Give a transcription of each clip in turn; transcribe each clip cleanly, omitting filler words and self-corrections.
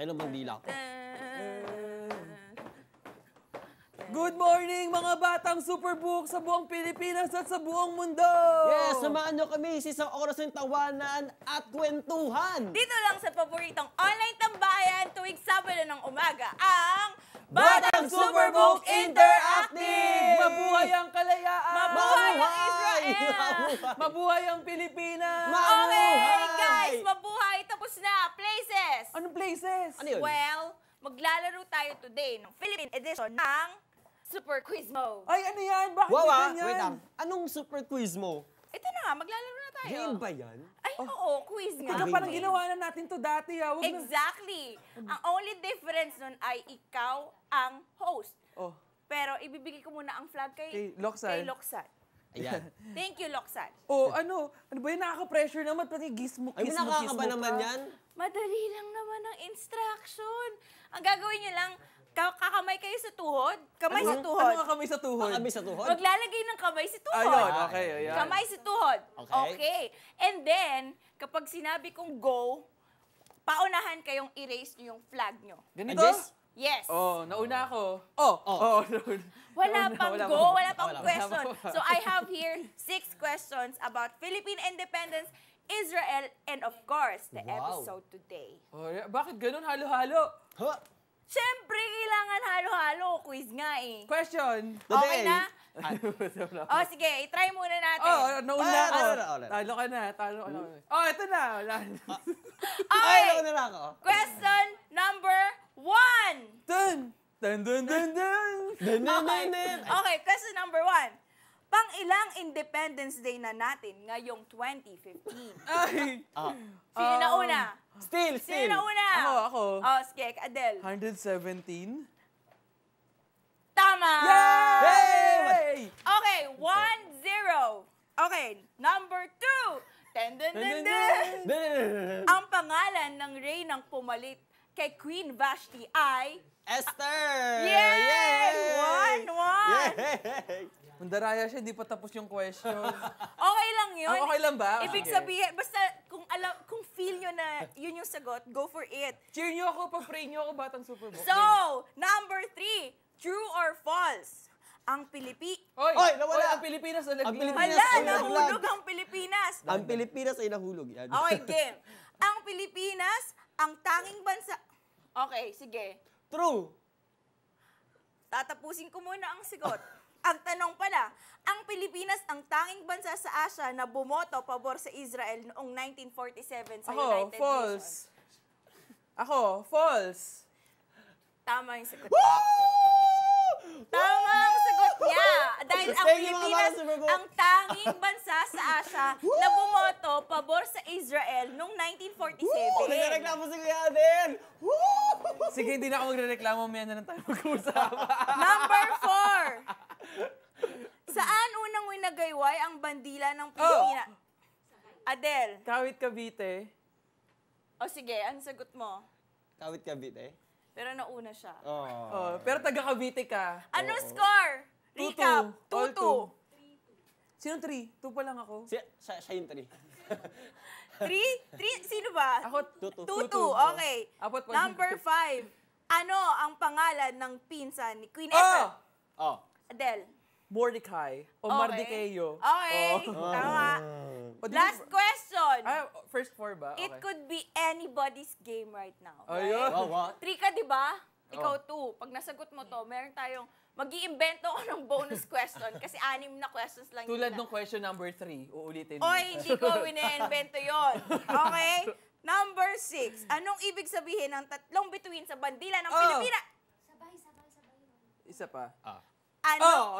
Akin ang bandila ko. Good morning mga batang Superbook sa buong Pilipinas at sa buong mundo! Yes, samahan nyo kami sa isang oras ng tawanan at kwentuhan. Dito lang sa paboritong online tambayan tuwing Sabado ng umaga, ang Batang Superbook Interactive! Mabuhay ang kalayaan! Mabuhay ang Israel! Mabuhay ang Pilipinas! Okay, guys, mabuhay! Tapos na! Places! Anong places? Ano yun? Well, maglalaro tayo today ng Philippine edition ng Super Quiz Mo. Ay, ano yan? Bakit Wow, ganyan? wait lang. Anong super quiz mo? Ito na nga, maglalaro na tayo. Game ba yan? Ay, oo, quiz nga. Teka, parang ginawa na natin to dati. Ha? Wag na. Exactly. Ang only difference nun ay ikaw ang host. Oh, Pero ibibigay ko muna ang flag kay Loksan. Kay Loksan. Ayan. Thank you, Loksan. Oh, ano ba yun? Nakaka-pressure naman. Pati gismo, Ay, kismo, nakakaba kismo naman ka. yan. Madali lang naman ang instruction. Ang gagawin niyo lang, kakamay kayo sa tuhod. Kamay sa tuhod. Ano nga kamay sa tuhod? Kami sa tuhod. Maglalagay ng kamay sa tuhod. Ayun, okay. Ayan. Kamay sa tuhod. Okay. Okay. And then, kapag sinabi kong go, paunahan kayong erase niyo yung flag niyo. Ganito? And this? Yes. Oh, nauna ako. Oh. Wala Nauna, pang wala go, pa. wala pang Wala pa. question. So I have here 6 questions about Philippine independence, Israel, and of course, the Wow. episode today. Oh, bakit ganun? Halo-halo. Huh? Siyempre, kailangan halo-halo. Quiz nga eh. Question. Okay Today. na? Oh, sige, i-try muna natin. Nauna ako. Ulit. Talo ka na. Oh, ito na. Wala. Ay, Okay, nauna na ako. question number 1. Dun! Dun, dun, dun, dun! Okay, question number 1. Pang-ilang Independence Day na natin ngayong 2015? Ay! Sino na una? Still. Sino na una? Ako. Oh, sige, Adele. 117? Tama! Yay! Okay, 1-0. Okay, number 2. Ang pangalan ng reynang pumalit kay Queen Vashti ay... Esther! Yay! 1-1! Yay! Mandaraya siya, hindi pa tapos yung question. Okay lang yun. Okay lang ba? Ibig Sige. sabihin, basta kung feel nyo na yun yung sagot, go for it. Cheer nyo ako, pag-pray nyo ako, Batang Superbook. So, number 3. True or false? Ang Oy, nawala. Ang Pilipinas na Ang Pilipinas. Hala, Ay, nahulog ang Pilipinas. Ang Pilipinas ay nahulog. Yan. Okay, game. Ang Pilipinas, ang tanging bansa... Okay, sige. True. Tatapusin ko muna ang sigot. Ang tanong pala, ang Pilipinas ang tanging bansa sa Asia na bumoto pabor sa Israel noong 1947 sa United false. Nations. Ako, false. Tama yung sagot. Woo! Tama ang sagot niya. Dahil ang Thank you, mga Pilipinas Batang Superbook. ang tanging bansa sa Asia na bumoto pabor sa Israel noong 1947. Nagreklamo si Kuya Adel. Sige, hindi na ako magre-reklamo. May na lang tayo mag-usap. Number 4. Saan unang winagayway ang bandila ng Pilipinas? Adel. Kawit Cavite. O sige, ano sagot mo? Kawit Cavite. Pero nauna siya. Oh, pero taga Cavite ka. Anong score? Recap. 2-2. Sino 3? 2 pa lang ako. Siya yung 3. 3? Sino ba? Ako, 2-2. Okay. Apat pa. Number 5. Ano ang pangalan ng pinsan ni Queen Esther? Oh. Adele. Mordecai. O Okay. Mardequeo. Okay. Tama. Last question. First 4 ba? It Okay. could be anybody's game right now. Ayun. Wow, what? 3 ka, di ba? Ikaw 2. Pag nasagot mo to, meron tayong mag-iimbento ko ng bonus question kasi 6 na questions lang Tulad yun. ng question number 3, uulitin mo. Oy, hindi ko wine-invento yon. Okay? Number 6. Anong ibig sabihin ng tatlong bituin sa bandila ng Pilipinas? Isa pa. Ano?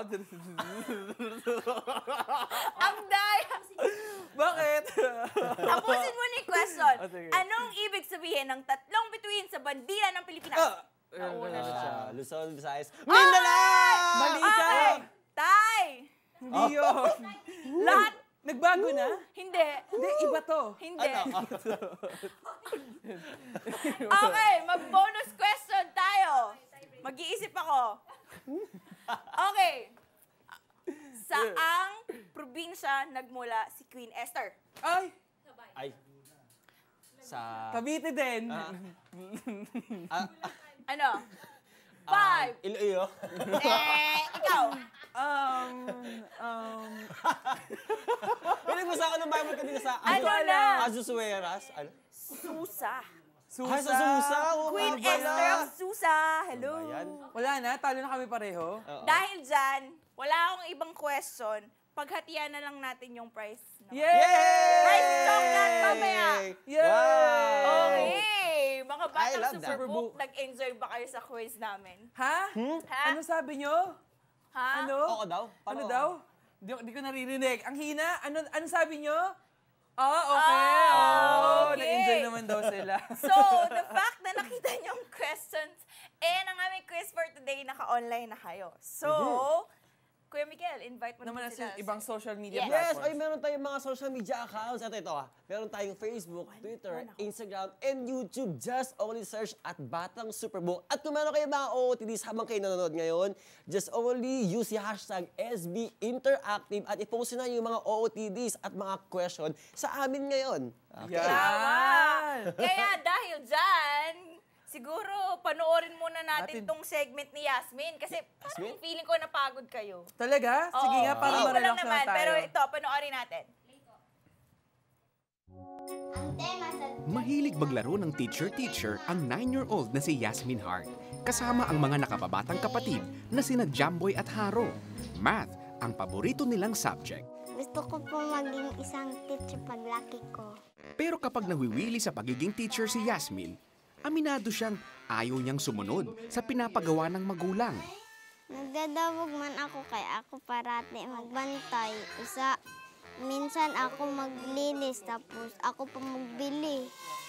Ang daya. Bakit? Tapusin mo na yung question. Sige. Anong ibig sabihin ng tatlong bituin sa bandila ng Pilipinas? Nauna na siya. Luzon, Visayas. Mindanao! Mali ka! Okay. Tay! Hindi yun. Lahat? Nagbago na? Hindi. Hindi, iba to. Hindi. Okay, mag-bonus question tayo. Mag-iisip ako. Okay. Saang probinsya nagmula si Queen Esther? Ay! Ay. Sa... Cavite din. Ano? 5. Iloilo. Ikaw. Pinag-usa ko ng Bible kanina sa... Ano na? Azusueras. Ano? Susa. Ay, sa Susa. Queen Esther of Susa. Hello. Ayan. Wala na, talo na kami pareho. Dahil dyan, wala akong ibang question. Paghatian na lang natin yung prize. No? Yay! Prize chocolate mamaya. Yay! Wow! Okay. Mga I Batang love that. Superbook, nag-enjoy ba kayo sa quiz namin? Ha? Ha? Ano sabi nyo? Ha? Ano? Oo daw. Ano Paano? daw? Di ko naririnig. Ang hina. Ano sabi nyo? Okay. Okay. Nag-enjoy naman daw sila. So, the fact na nakita niyo yung questions, ang aming quiz for today, naka-online na kayo. So, Kuya Miguel, invite mo Naman naman sa sila. ibang social media Yes, platforms. ay meron tayong mga social media accounts. Ito meron tayong Facebook, Twitter, Instagram, and YouTube. Just only search at Batang Superbook. At kung meron kayong mga OOTDs habang kayo nanonood ngayon, just only use the hashtag SB Interactive at i-post na yung mga OOTDs at mga question sa amin ngayon. Okay. Yan! Kaya dahil dyan, siguro panoorin muna natin tong segment ni Yasmin. Kasi parang feeling ko napagod kayo. Talaga? Sige nga, para Feeling ko lang ma-relax naman, na tayo. pero ito, panoorin natin. Mahilig maglaro ng teacher-teacher ang 9-year-old na si Yasmin Hart. Kasama ang mga nakababatang kapatid na sina Jamboy at Haro. Math ang paborito nilang subject. Gusto ko po maging isang teacher paglaki ko. Pero kapag nawiwili sa pagiging teacher si Yasmin, aminado siyang ayaw niyang sumunod sa pinapagawa ng magulang. Nagdadawog man ako kay ako parati magbantay. Minsan ako maglinis tapos ako pa magbili.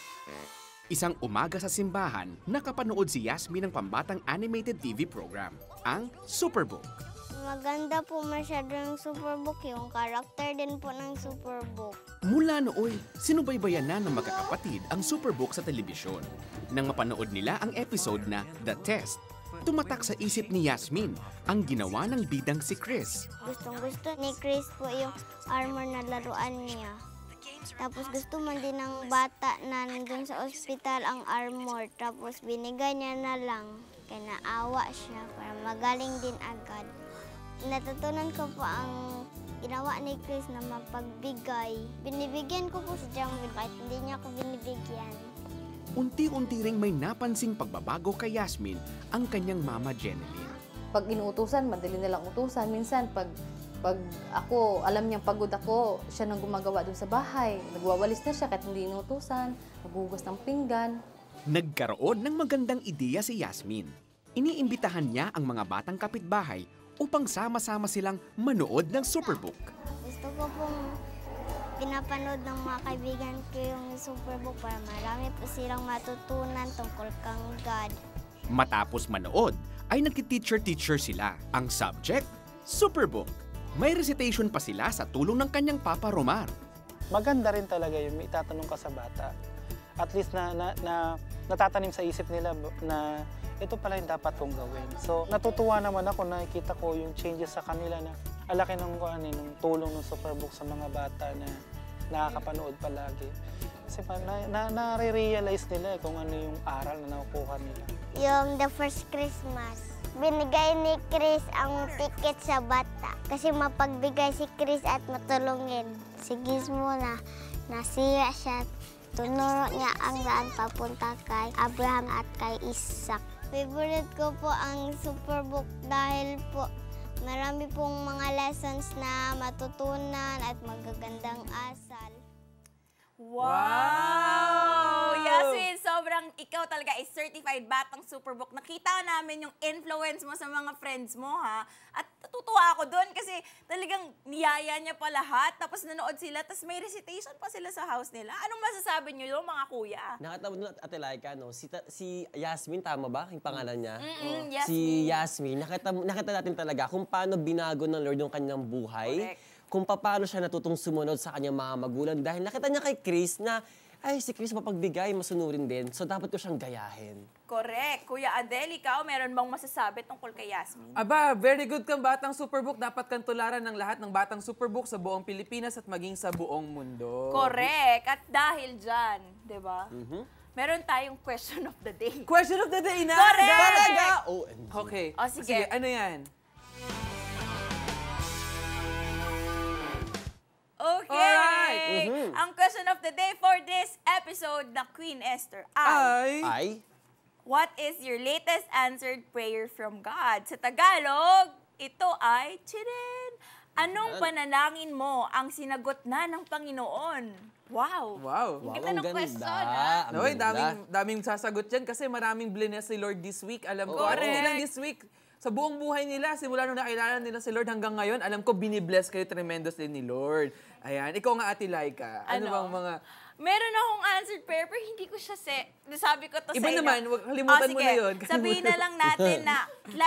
Isang umaga sa simbahan, nakapanood si Yasmin ng pambatang animated TV program, ang Superbook. Maganda po masyado yung Superbook, yung karakter din po ng Superbook. Mula nooy, sinubaybayan na ng magkakapatid ang Superbook sa telebisyon. Nang mapanood nila ang episode na The Test, tumatak sa isip ni Yasmin ang ginawa ng bidang si Chris. Gustong-gusto ni Chris po yung armor na laruan niya. Tapos gusto man din ng bata na nandun sa ospital ang armor. Tapos binigay niya na lang. Kaya naawa siya para magaling din agad. Natutunan ko po ang ginawa ni Chris na mapagbigay. Binibigyan ko po si Jamil kahit hindi niya ako binibigyan. Unti-unti ring may napansing pagbabago kay Yasmin ang kanyang mama Jeneline. Pag inuutusan, madali nilang utusan. Minsan, pag ako, alam niyang pagod ako, siya nang gumagawa doon sa bahay. Nagwawalis na siya kahit hindi inuutusan, naghugas ng pinggan. Nagkaroon ng magandang ideya si Yasmin. Iniimbitahan niya ang mga batang kapitbahay upang sama-sama silang manood ng Superbook. Gusto ko pong pinapanood ng mga kaibigan ko yung Superbook para marami po silang matutunan tungkol kang God. Matapos manood, ay nagki-teacher-teacher sila. Ang subject, Superbook. May recitation pa sila sa tulong ng kanyang Papa Romar. Maganda rin talaga yung may itatanong ka sa bata. At least na natatanim sa isip nila na ito pala yung dapat kong gawin. So natutuwa naman ako, nakikita ko yung changes sa kanila na alaki ng tulong ng Superbook sa mga bata na nakakapanood palagi. Kasi nare-realize nila kung ano yung aral na nakukuha nila. Yung the first Christmas, binigay ni Chris ang ticket sa bata kasi mapagbigay si Chris at matulungin. Si Gizmo na nasiya siya. Tunuro niya ang daan papunta kay Abraham at kay Isaac. Favorite ko po ang Superbook dahil po marami pong mga lessons na matutunan at magagandang asal. Wow! Yasmin, sobrang ikaw talaga ay certified Batang Superbook. Nakita namin yung influence mo sa mga friends mo, ha? At natutuwa ako doon kasi talagang niyaya niya pa lahat. Tapos nanood sila, tapos may recitation pa sila sa house nila. Anong masasabi niyo yung mga kuya? Nakita mo doon, Ate Laika, no? Si Yasmin, tama ba yung pangalan niya? Yasmin. Si Yasmin, nakita natin talaga kung paano binago ng Lord yung kanyang buhay. Correct. Kung paano siya natutong sumunod sa kanyang mga magulang. Dahil nakita niya kay Chris na, ay, si Chris mapagbigay, masunurin din. So, dapat ko siyang gayahin. Correct. Kuya Adel, ikaw, meron bang masasabi tungkol kay Yasmin? Aba, very good kang Batang Superbook. Dapat kang tularan ng lahat ng Batang Superbook sa buong Pilipinas at maging sa buong mundo. Correct. At dahil dyan, diba? Meron tayong question of the day. Question of the day na! Correct! Talaga! OMG. Okay. O, sige. Ano yan? Okay! Alright. Ang question of the day for this episode na Queen Esther ay, Ay? what is your latest answered prayer from God? Sa Tagalog, ito ay, tchirin! Anong panalangin mo ang sinagot na ng Panginoon? Wow! Wow. Ang ganda ng question, Ang Noy, ganda. daming sasagot yan kasi maraming bless si Lord this week. Alam ko, Correct. hindi lang this week. Sa buong buhay nila, simula nung nakilala nila si Lord hanggang ngayon, alam ko, binibless kayo tremendously ni Lord. Ayan, ikaw nga, Ate Laika. Ano bang mga... Meron akong answered prayer, pero hindi ko siya sabi ko to Iba sa inyo. naman, kalimutan mo sige. na yun. Sabihin na lang natin na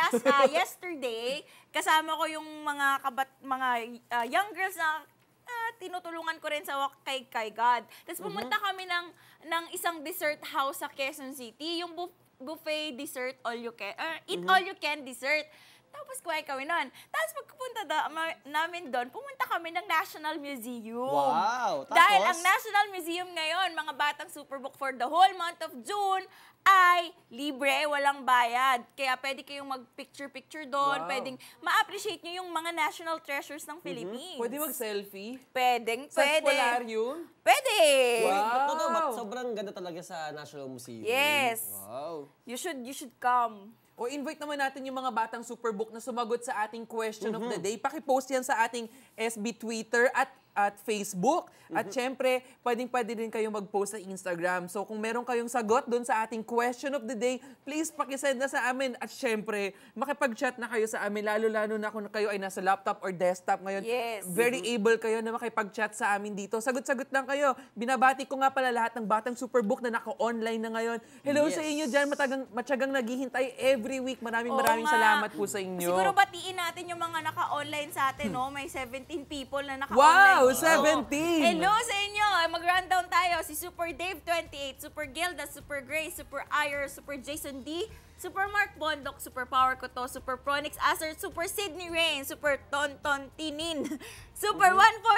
yesterday, kasama ko yung mga young girls na tinutulungan ko rin sa walk kay God. Tapos pumunta kami ng isang dessert house sa Quezon City, yung buffet dessert, all you can, eat all you can dessert. Tapos kumain kami nun. Tapos pagpunta namin doon, pumunta kami ng National Museum. Wow! Tapos? Dahil ang National Museum ngayon, mga Batang Superbook for the whole month of June, ay libre, walang bayad. Kaya pwede kayong mag-picture-picture doon. Wow. Pwedeng ma-appreciate nyo yung mga national treasures ng Philippines. Pwede mag-selfie? Pwede. Sa aquarium? Pwede. Wow. Totoo ba? Sobrang ganda talaga sa National Museum. Yes. Wow. You should come. O invite naman natin yung mga Batang Superbook na sumagot sa ating question of the day. Paki-post yan sa ating SB Twitter at Facebook. At syempre, pwede rin kayong mag-post sa Instagram. So kung meron kayong sagot doon sa ating question of the day, please pakisend na sa amin. At syempre, makipag-chat na kayo sa amin, lalo-lalo na kung kayo ay nasa laptop or desktop ngayon. Yes. Very able kayo na makipag-chat sa amin dito. Sagot-sagot lang kayo. Binabati ko nga pala lahat ng Batang Superbook na naka-online na ngayon. Hello Yes. sa inyo dyan, matyagang naghihintay every week. Maraming Oo maraming nga. salamat po sa inyo. Siguro batiin natin yung mga naka-online sa atin, no? May 17 people na naka-online. Wow, dito. 17! Hello sa inyo! Mag-rundown tayo. Si Super Dave 28, Super Gilda, Super Grace, Super Ire, Super Jason D, Super Mark Bondok, Super Power Koto, Super Pronix Acer, Super Sydney Rain, Super Tonton Tinin, Super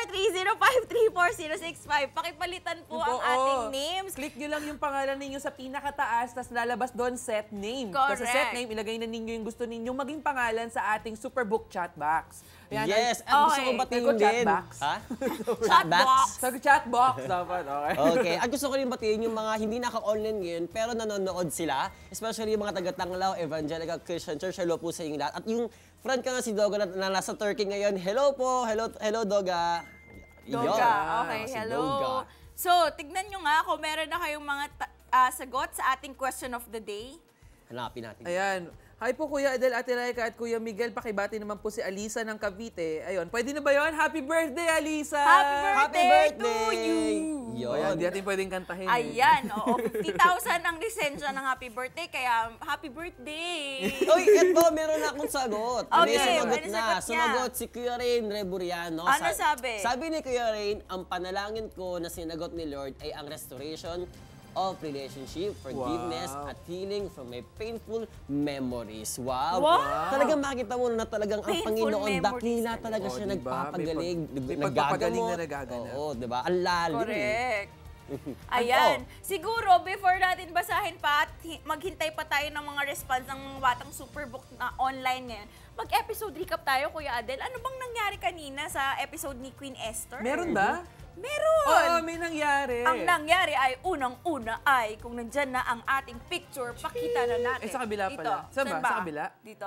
143053465. Pakipalitan po ang ating names. Click nyo lang yung pangalan ninyo sa pinakataas, tapos lalabas doon set name. Tapos sa set Correct. name, ilagay na ninyo yung gusto ninyong maging pangalan sa ating Superbook chat box. Ayan, Yes, at gusto Okay. kong batiin Sabi ko, din. chatbox. Ha? Chatbox. Sa chat box dapat, okay. Okay, at gusto ko rin batiin yung mga hindi naka-online ngayon pero nanonood sila, especially yung mga taga-Tanglaw Evangelical Christian Church. Hello po sa inyong lahat. At yung friend ko na si Doga na nasa Turkey ngayon, hello po, hello Doga. Yun. Doga. Okay, Si hello. Doga. So, tignan nyo nga kung meron na kayong mga sagot sa ating question of the day. Hanapin natin. Ayan. Hi po Kuya Adel, Ate Laika at Kuya Miguel. Pakibati naman po si Alisa ng Cavite. Ayun, pwede na ba yun? Happy birthday, Alisa! Happy birthday to you! Yun. Ayan, di natin pwedeng kantahin. Ayan, oo. 50,000 ang lisensya ng happy birthday, kaya happy birthday! Uy, eto, meron na akong sagot. Okay, May ano sumagot na. sagot niya? Sumagot si Kuya Rain Reburiano. Ano sabi? Sabi ni Kuya Rain, ang panalangin ko na sinagot ni Lord ay ang restoration of relationship, forgiveness, Wow. at healing from my painful memories. Wow! Wow. Talagang makita mo na talagang ang Painful Panginoon, memories. dakila talaga Oo, siya diba? nagpapagaling, May pagpapagaling na nagagamot. nagaganap. Oo, diba? Ang lalim. Correct. Ayan. Siguro, before natin basahin pa at maghintay pa tayo ng mga response ng mga Batang Superbook na online ngayon, mag-episode recap tayo, Kuya Adel. Ano bang nangyari kanina sa episode ni Queen Esther? Meron ba? Meron! Oo, may nangyari. Ang nangyari ay, unang-una ay, kung nandyan na ang ating picture, pakita na natin. Eh, sa kabila Dito. pala. Saan ba? Sa kabila? Dito.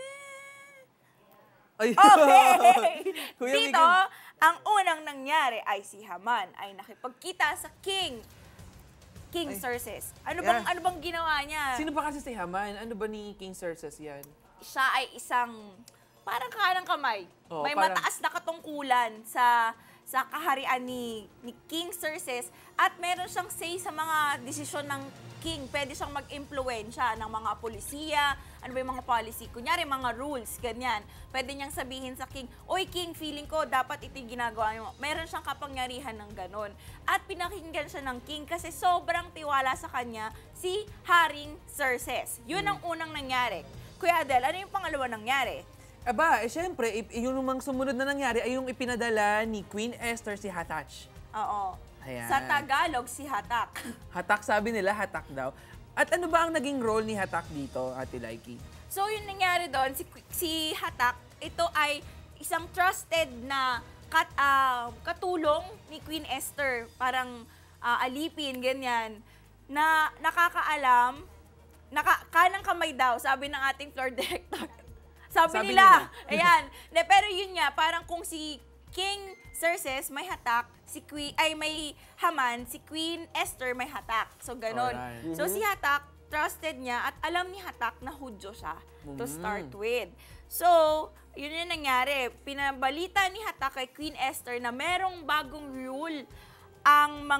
Ay. Okay! Kuya Dito, Miguel. ang unang nangyari ay si Haman ay nakipagkita sa King Xerxes. Ano bang Yeah. ano bang ginawa niya? Sino pa kasi si Haman? Ano ba ni King Xerxes yan? Siya ay isang parang kanang kamay. Oo, May parang- mataas na katungkulan sa kaharian ni King Xerxes at meron siyang say sa mga desisyon ng king. Pwede siyang mag-impluwensya ng mga polisiya, ano ba yung mga policy, kunyari mga rules, ganyan. Pwede niyang sabihin sa king, "Oy king, feeling ko dapat ito yung ginagawa mo." Meron siyang kapangyarihan ng ganon. At pinakinggan siya ng king kasi sobrang tiwala sa kanya si Haring Xerxes. Yun ang unang nangyari. Kuya Adel, ano yung pangalawa nangyari? Aba, syempre, yung namang sumunod na nangyari ay yung ipinadala ni Queen Esther si Hatach. Oo. Ayan. Sa Tagalog, si Hatak. Hatak, sabi nila, hatak daw. At ano ba ang naging role ni Hatak dito, Ate Laiki? So, yung nangyari doon, si Hatak, ito ay isang trusted na katulong ni Queen Esther. Parang alipin, ganyan. Na nakakaalam, kanang kamay daw, sabi ng ating floor director. Sabi nila. Ayan. Pero yun nga, parang kung si King Xerxes may hatak, may Haman, si Queen Esther may hatak. So, ganon. Alright. So, si Hatak, trusted niya at alam ni Hatak na Hudyo siya to start with. So, yun yung nangyari. Pinabalita ni Hatak kay Queen Esther na merong bagong rule ang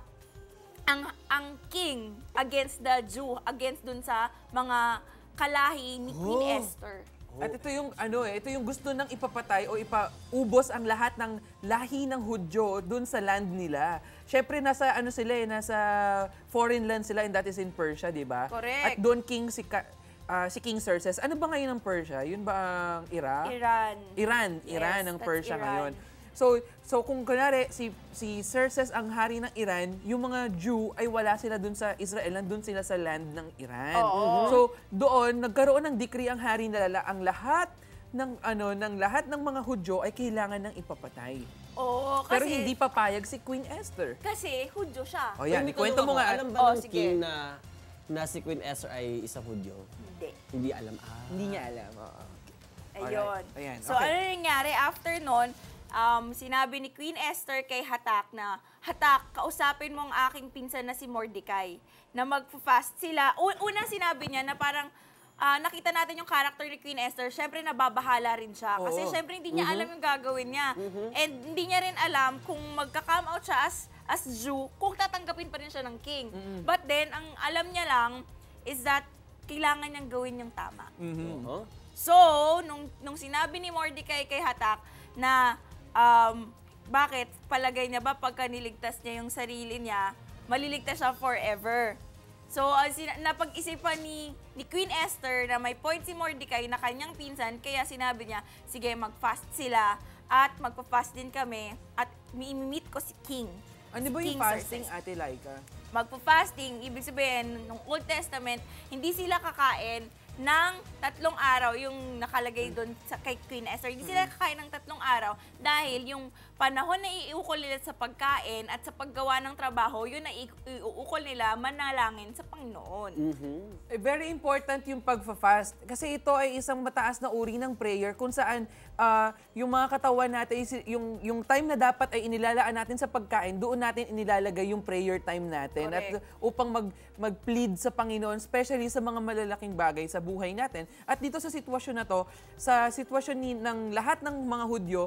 king against the Jew, against dun sa mga kalahi ni Queen Esther. At ito yung ito yung gusto nang ipapatay o ipaubos ang lahat ng lahi ng Hudyo dun sa land nila. Syempre nasa nasa foreign land sila, and that is in Persia, di ba? Correct. At doon si King Xerxes. Ano ba ngayon ang Persia? Yun ba ang Iraq? Iran. Iran ang That's Persia Iran. ngayon. So kung kunwari si Xerxes ang hari ng Iran, yung mga Jew ay wala sila dun sa Israel, nandun sila sa land ng Iran. So doon nagkaroon ng decree ang hari nila, ang lahat ng mga Hudyo ay kailangan ng ipapatay. Oo, kasi... Pero hindi papayag si Queen Esther. Kasi Hudyo siya. O yan, ikwento mo nga. Alam ba ng sige. king na si Queen Esther ay isang Hudyo? Hindi. Hindi alam. Hindi niya alam. Ayun. Ayan, So, okay. ano nangyari after nun, sinabi ni Queen Esther kay Hatak na, Hatak, kausapin mo ang aking pinsan na si Mordecai, na mag-fast sila. Una sinabi niya na parang, nakita natin yung character ni Queen Esther, syempre nababahala rin siya. Kasi syempre hindi niya alam yung gagawin niya. And hindi niya rin alam kung magka-come out siya as Jew, kung tatanggapin pa rin siya ng king. But then, ang alam niya lang is that kailangan niyang gawin yung tama. So, nung sinabi ni Mordecai kay Hatak na bakit palagay niya ba pagka niligtas niya yung sarili niya, maliligtas siya forever. So, napag-isipan ni Queen Esther na may point si Mordecai na kanyang pinsan, kaya sinabi niya, sige, mag-fast sila at magpa-fast din kami at mi-meet ko si King. Ano ba yung fasting, Ate Laika? Magpa-fasting, ibig sabihin, nung Old Testament, hindi sila kakain ng 3 araw, yung nakalagay doon kay Queen Esther. Hindi sila kakain ng 3 araw dahil yung panahon na iukol nila sa pagkain at sa paggawa ng trabaho, yun na iukol nila manalangin sa Panginoon. Very important yung pagfa-fast kasi ito ay isang mataas na uri ng prayer kung saan yung mga katawan natin, yung time na dapat ay inilalaan natin sa pagkain, doon natin inilalagay yung prayer time natin. Correct. At upang mag-plead sa Panginoon, especially sa mga malalaking bagay sa buhay natin. At dito sa sitwasyon na to, sa sitwasyon ng lahat ng mga Hudyo,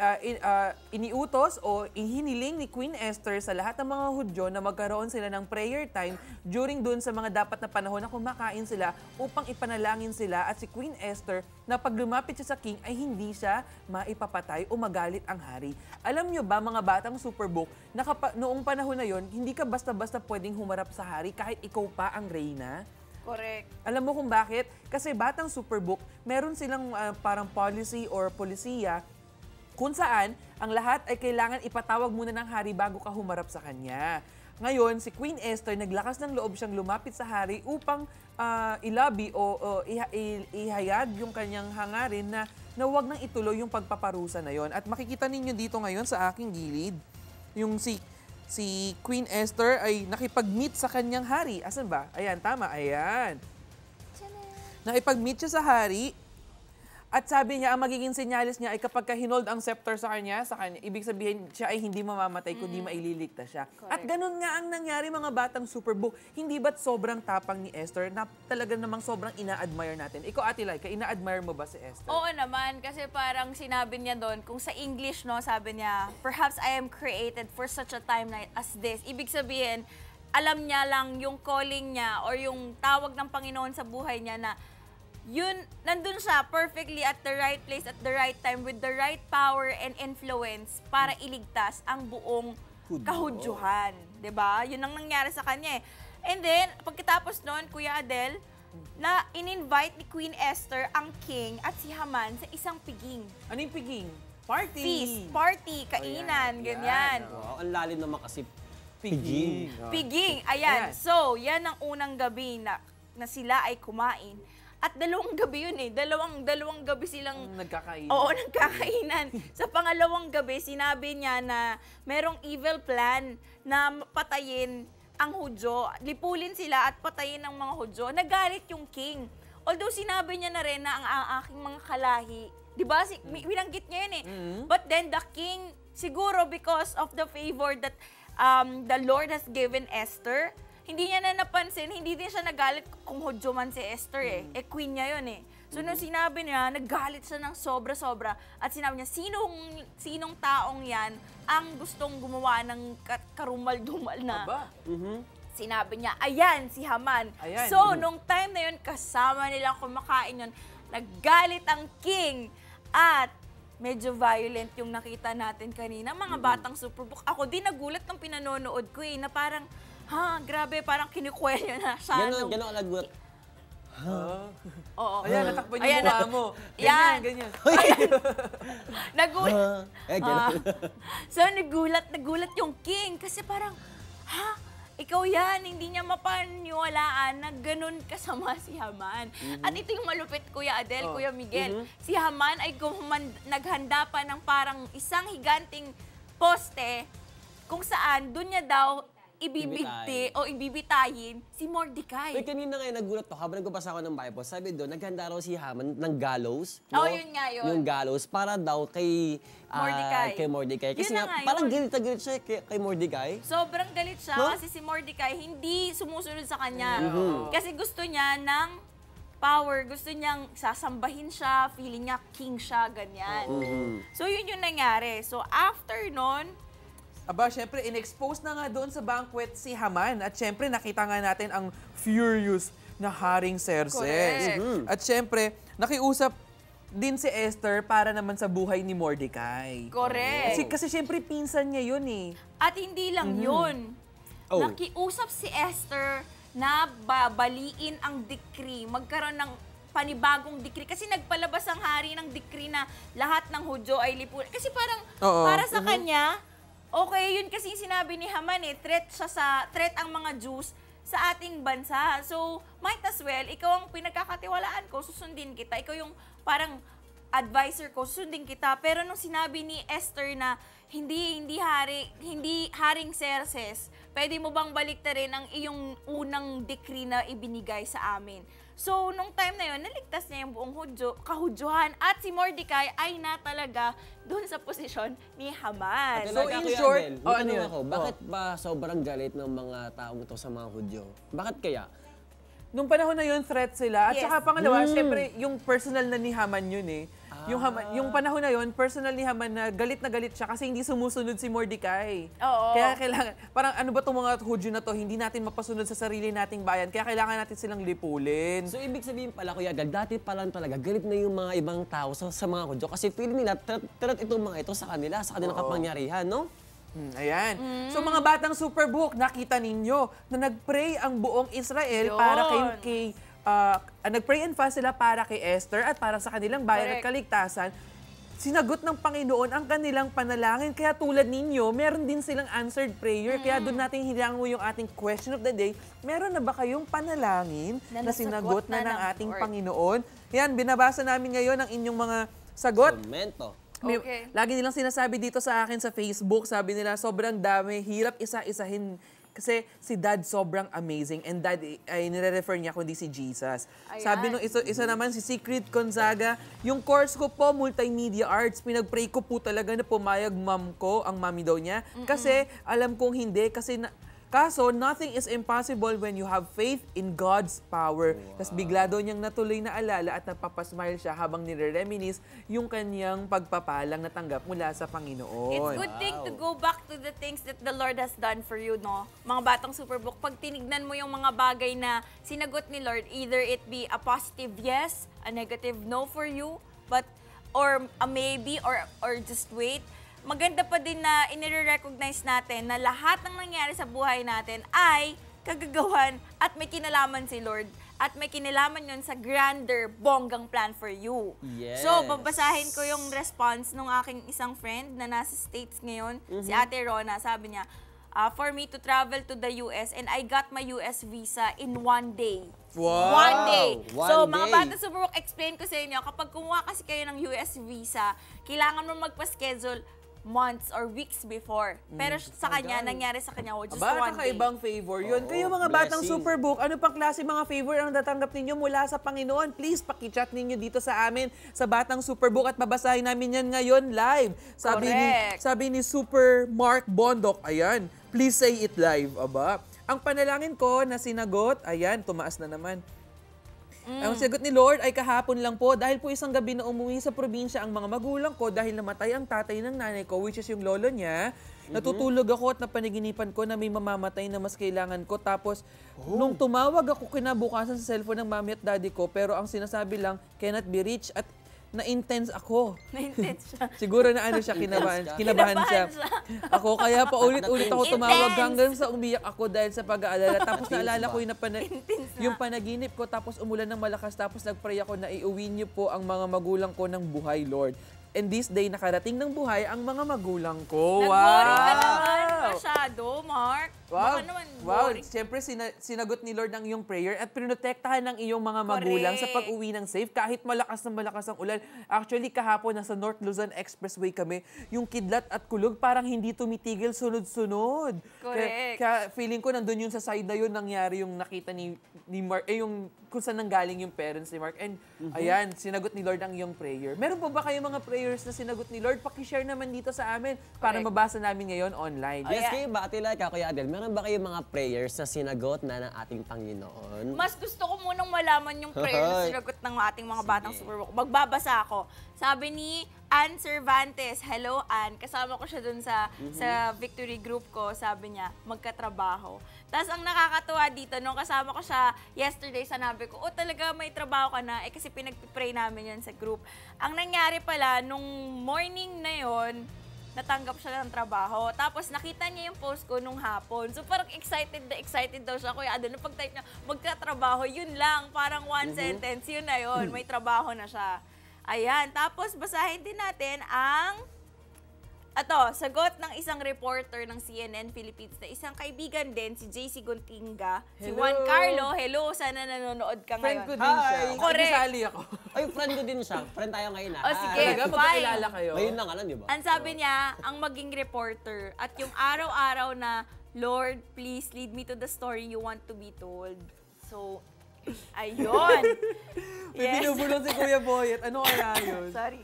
iniutos o ihiniling ni Queen Esther sa lahat ng mga Hudyo na magkaroon sila ng prayer time during doon sa mga dapat na panahon na kumakain sila upang ipanalangin sila at si Queen Esther na pag lumapit siya sa king ay hindi siya maipapatay o magalit ang hari. Alam nyo ba mga batang Superbook, na noong panahon na yon, hindi ka basta-basta pwedeng humarap sa hari kahit ikaw pa ang reyna? Correct. Alam mo kung bakit? Kasi Batang Superbook, meron silang parang policy or polisiya kung saan ang lahat ay kailangan ipatawag muna ng hari bago ka humarap sa kanya. Ngayon, si Queen Esther naglakas ng loob siyang lumapit sa hari upang ilabi o ihayag yung kanyang hangarin na huwag nang ituloy yung pagpaparusa na yon. At makikita ninyo dito ngayon sa aking gilid, yung si Queen Esther ay nakipag-meet sa kanyang hari. Asan ba? Ayan, tama. Ayan. Nakipag-meet siya sa hari. At sabi niya, ang magiging senyalis niya ay kapag hinold ang scepter sa kanya, ibig sabihin siya ay hindi mamamatay kundi maililigtas siya. Correct. At ganun nga ang nangyari mga Batang Superbook. Hindi ba't sobrang tapang ni Esther na talaga namang sobrang ina-admire natin? Ikaw, Ate Laika, ina-admire mo ba si Esther? Oo naman, kasi parang sinabi niya doon, kung sa English, no, sabi niya, perhaps I am created for such a time as this. Ibig sabihin, alam niya lang yung calling niya or yung tawag ng Panginoon sa buhay niya na yun, nandun siya perfectly at the right place at the right time with the right power and influence para iligtas ang buong kahudyuhan. 'Di ba? Yun ang nangyari sa kanya eh. And then, pagkatapos nun, Kuya Adel, na in-invite ni Queen Esther ang king at si Haman sa isang piging. Ano yung piging? Party! Feast, party, kainan, ganyan. Wow, ang lalim naman kasi Piging. Piging, ayan. So, yan ang unang gabi na sila ay kumain. At dalawang gabi yun eh. Dalawang gabi silang... Nagkakainan. Oo, nagkakainan. Sa pangalawang gabi, sinabi niya na merong evil plan na patayin ang Hudyo. Lipulin sila at patayin ang mga Hudyo. Nagalit yung king. Although sinabi niya na rin na ang aking mga kalahi, di ba? Binanggit niya yun eh. But then the king, siguro because of the favor that the Lord has given Esther, hindi niya na napansin, hindi din siya nagalit kung Hudyo man si Esther eh. Queen niya yun eh. So nung sinabi niya, naggalit siya ng sobra-sobra at sinabi niya, sinong taong yan ang gustong gumawa ng karumal-dumal na... Aba. Sinabi niya, ayan, si Haman. Ayan. So, nung time na yun, kasama nilang kumakain yun, naggalit ang king at medyo violent yung nakita natin kanina. Mga Batang Superbook. Ako din nagulat ng pinanonood ko eh, na parang, grabe, parang kinukwelyo na siya. Gano'n ka nagulat. Oo. Ayan, natakpan yung mukha mo. Yan. Ganyan. Nagulat. Gano'n. So, nagulat yung king kasi parang, ikaw yan, hindi niya mapaniwalaan na ganun kasama si Haman. At ito yung malupit, Kuya Adel, Kuya Miguel. Si Haman ay naghanda pa ng parang isang higanting poste kung saan doon niya daw ibibigti o ibibitayin si Mordecai. Uy, kanina ngayon nagulat to, habang nagbabasa ako ng Bible, sabi doon, naghanda raw si Haman ng gallows. No? Yun nga yun. Yung gallows, para daw kay Mordecai. Kasi Yun na nga, nga parang yun. galit siya kay Mordecai. Sobrang galit siya kasi si Mordecai hindi sumusunod sa kanya. Kasi gusto niya ng power, gusto niyang sasambahin siya, feeling niya king siya, ganyan. So yun yung nangyari. So after nun, Aba, syempre, in-expose na nga doon sa banquet si Haman. At syempre, nakita nga natin ang furious na Haring Xerxes. Correct. At syempre, nakiusap din si Esther para naman sa buhay ni Mordecai. correct. Kasi syempre, pinsan niya yun eh. At hindi lang yun. Oh. Nakiusap si Esther na babaliin ang decree, magkaroon ng panibagong decree. Kasi nagpalabas ang hari ng decree na lahat ng Hudyo ay lipunan. Kasi parang, para sa kanya, okay, yun kasi sinabi ni Haman eh, threat ang mga Jews sa ating bansa. So, might as well, ikaw ang pinagkakatiwalaan ko, susundin kita. Ikaw yung parang advisor ko, susundin kita. Pero nung sinabi ni Esther na hindi Haring Xerxes, pwede mo bang baliktarin ang iyong unang decree na ibinigay sa amin? So, nung time na yun, naligtas niya yung buong kahudyohan at si Mordecai ay natalaga doon sa posisyon ni Haman. So, in short, ano ako, bakit ba sobrang galit ng mga taong ito sa mga Hudyo? Bakit kaya? Nung panahon na yun, threat sila. At Yes. saka pangalawa, syempre, yung personal na ni Haman yun eh. Yung panahon na yun, personal ni Haman na galit siya kasi hindi sumusunod si Mordecai. Oo. Kaya kailangan, parang ano ba itong mga Hudyo na to, hindi natin mapasunod sa sarili nating bayan. Kaya kailangan natin silang lipulin. So, ibig sabihin pala, Kuya Gal, dati pa lang talaga, galit na yung mga ibang tao sa mga Hudyo kasi feeling nila, threat itong mga ito sa kanilang kapangyarihan, no? Ayan. So mga Batang Superbook, nakita ninyo na nagpray ang buong Israel para nagpray and fast sila para kay Esther at para sa kanilang bayan at kaligtasan. Sinagot ng Panginoon ang kanilang panalangin. Kaya tulad ninyo, meron din silang answered prayer. Kaya doon natin hilango yung ating question of the day. Meron na ba kayong panalangin na sinagot na ng ating Panginoon? Yan, binabasa namin ngayon ang inyong mga sagot. Komento. Okay. Lagi nilang sinasabi dito sa akin sa Facebook, sabi nila sobrang dami, hirap isa-isahin kasi si Dad sobrang amazing and Dad ay nire-refer niya kundi si Jesus. Ayan. Sabi nung isa naman si Secret Gonzaga, yung course ko po, Multimedia Arts, pinag-pray ko po talaga na pumayag mom ko, ang mami daw niya, kasi alam kong hindi, kaso, nothing is impossible when you have faith in God's power. Tapos bigla daw niyang natuloy na alala at napapasmile siya habang nire-reminisce yung kanyang pagpapalang natanggap mula sa Panginoon. It's good thing to go back to the things that the Lord has done for you, no? Mga Batang Superbook, pag tinignan mo yung mga bagay na sinagot ni Lord, either it be a positive yes, a negative no for you, or a maybe, or just wait, maganda pa din na inire-recognize natin na lahat ng nangyari sa buhay natin ay kagagawan at may kinalaman si Lord at may kinalaman yun sa grander, bonggang plan for you. Yes. So, babasahin ko yung response ng aking isang friend na nasa States ngayon, si Ate Rona. Sabi niya, for me to travel to the US, and I got my US visa in 1 day. Wow! 1 day. One So, day. mga Batang Superbook, explain ko sa inyo, kapag kumuha kasi kayo ng US visa, kailangan mo magpa-schedule months or weeks before. Pero sa kanya, nangyari sa kanya, just Aba, 1 day. kakaibang favor yun. Oo, Kayo mga Batang blessing. Superbook, ano pang klase mga favor ang natanggap ninyo mula sa Panginoon? Please, pakichat ninyo dito sa amin sa Batang Superbook at babasahin namin yan ngayon live. Correct. Sabi ni Super Mark Bondok, ayan, please say it live. Aba, ang panalangin ko na sinagot, ayan, tumaas na naman. Ang sagot ni Lord ay kahapon lang po dahil po isang gabi na umuwi sa probinsya ang mga magulang ko dahil namatay ang tatay ng nanay ko, which is yung lolo niya. Natutulog ako at napanaginipan ko na may mamamatay na mas kailangan ko. Tapos, nung tumawag ako kinabukasan sa cellphone ng mami at daddy ko, pero ang sinasabi lang, cannot be reached, at na-intense ako. Na-intense siya. Siguro na ano siya, kinabahan siya. Kinabahan siya. Ako, kaya pa ulit-ulit ako tumawag Intense. hanggang sa umiyak ako dahil sa pag-aalala. Tapos naalala ko Intense na. yung panaginip ko, tapos umulan ng malakas, tapos nagpray ako na iuwi niyo po ang mga magulang ko ng buhay, Lord. And this day, nakarating ng buhay ang mga magulang ko. Nag-worry ka naman masyado, Mark. Baka naman Wow. worry. Siyempre, sinagot ni Lord ang iyong prayer at pinotektahan ng iyong mga magulang sa Correct. pag-uwi ng safe kahit malakas na malakas ang ulan. Actually, kahapon nasa North Luzon Expressway kami, yung kidlat at kulog parang hindi tumitigil sunod-sunod. Correct. Kaya feeling ko nandun yun sa side na yun nangyari yung nakita ni Mark, yung kung saan nanggaling yung parents ni Mark. And ayan, sinagot ni Lord ang iyong prayer. Meron po ba kayo mga prayers na sinagot ni Lord? Pakishare naman dito sa amin para Correct. mabasa namin ngayon online. Yes, Ayan. kayo ba, Ate Laika, Kuya Adel, meron ba kayo mga prayers na sinagot na ng ating Panginoon? Mas gusto ko munang malaman yung prayer na Hoy. sinagot ng ating mga Batang Superbook. Magbabasa ako. Sabi ni Ann Cervantes, hello Ann, kasama ko siya dun sa Victory Group ko, sabi niya, magkatrabaho. Tapos ang nakakatuwa dito, nung kasama ko siya yesterday, sanabi ko, talaga may trabaho ka na, kasi pinag-pray namin yan sa group. Ang nangyari pala, nung morning na yon, natanggap siya ng trabaho. Tapos nakita niya yung post ko nung hapon. So parang excited daw siya. Kuya Adel, nung pag-type niya, magkatrabaho, yun lang. Parang one sentence, yun na yun. May trabaho na siya. Ayan. Tapos basahin din natin ang sagot ng isang reporter ng CNN Philippines na isang kaibigan din, si JC Guntinga, si Hello. Juan Carlo. Hello, sana nanonood ka Friend ngayon. ko din siya. Hi. Correct. Kasali ako. Ay, friend ko din siya. Friend tayo ngayon, ha? O, sige. Talaga, Fine. magkakilala kayo. Ngayon lang, alam, di ba? Ang sabi niya, ang maging reporter at yung araw-araw na, Lord, please lead me to the story you want to be told. So, ayun. May binubulong si Kuya Boyet. Ano kaya yun? Sorry.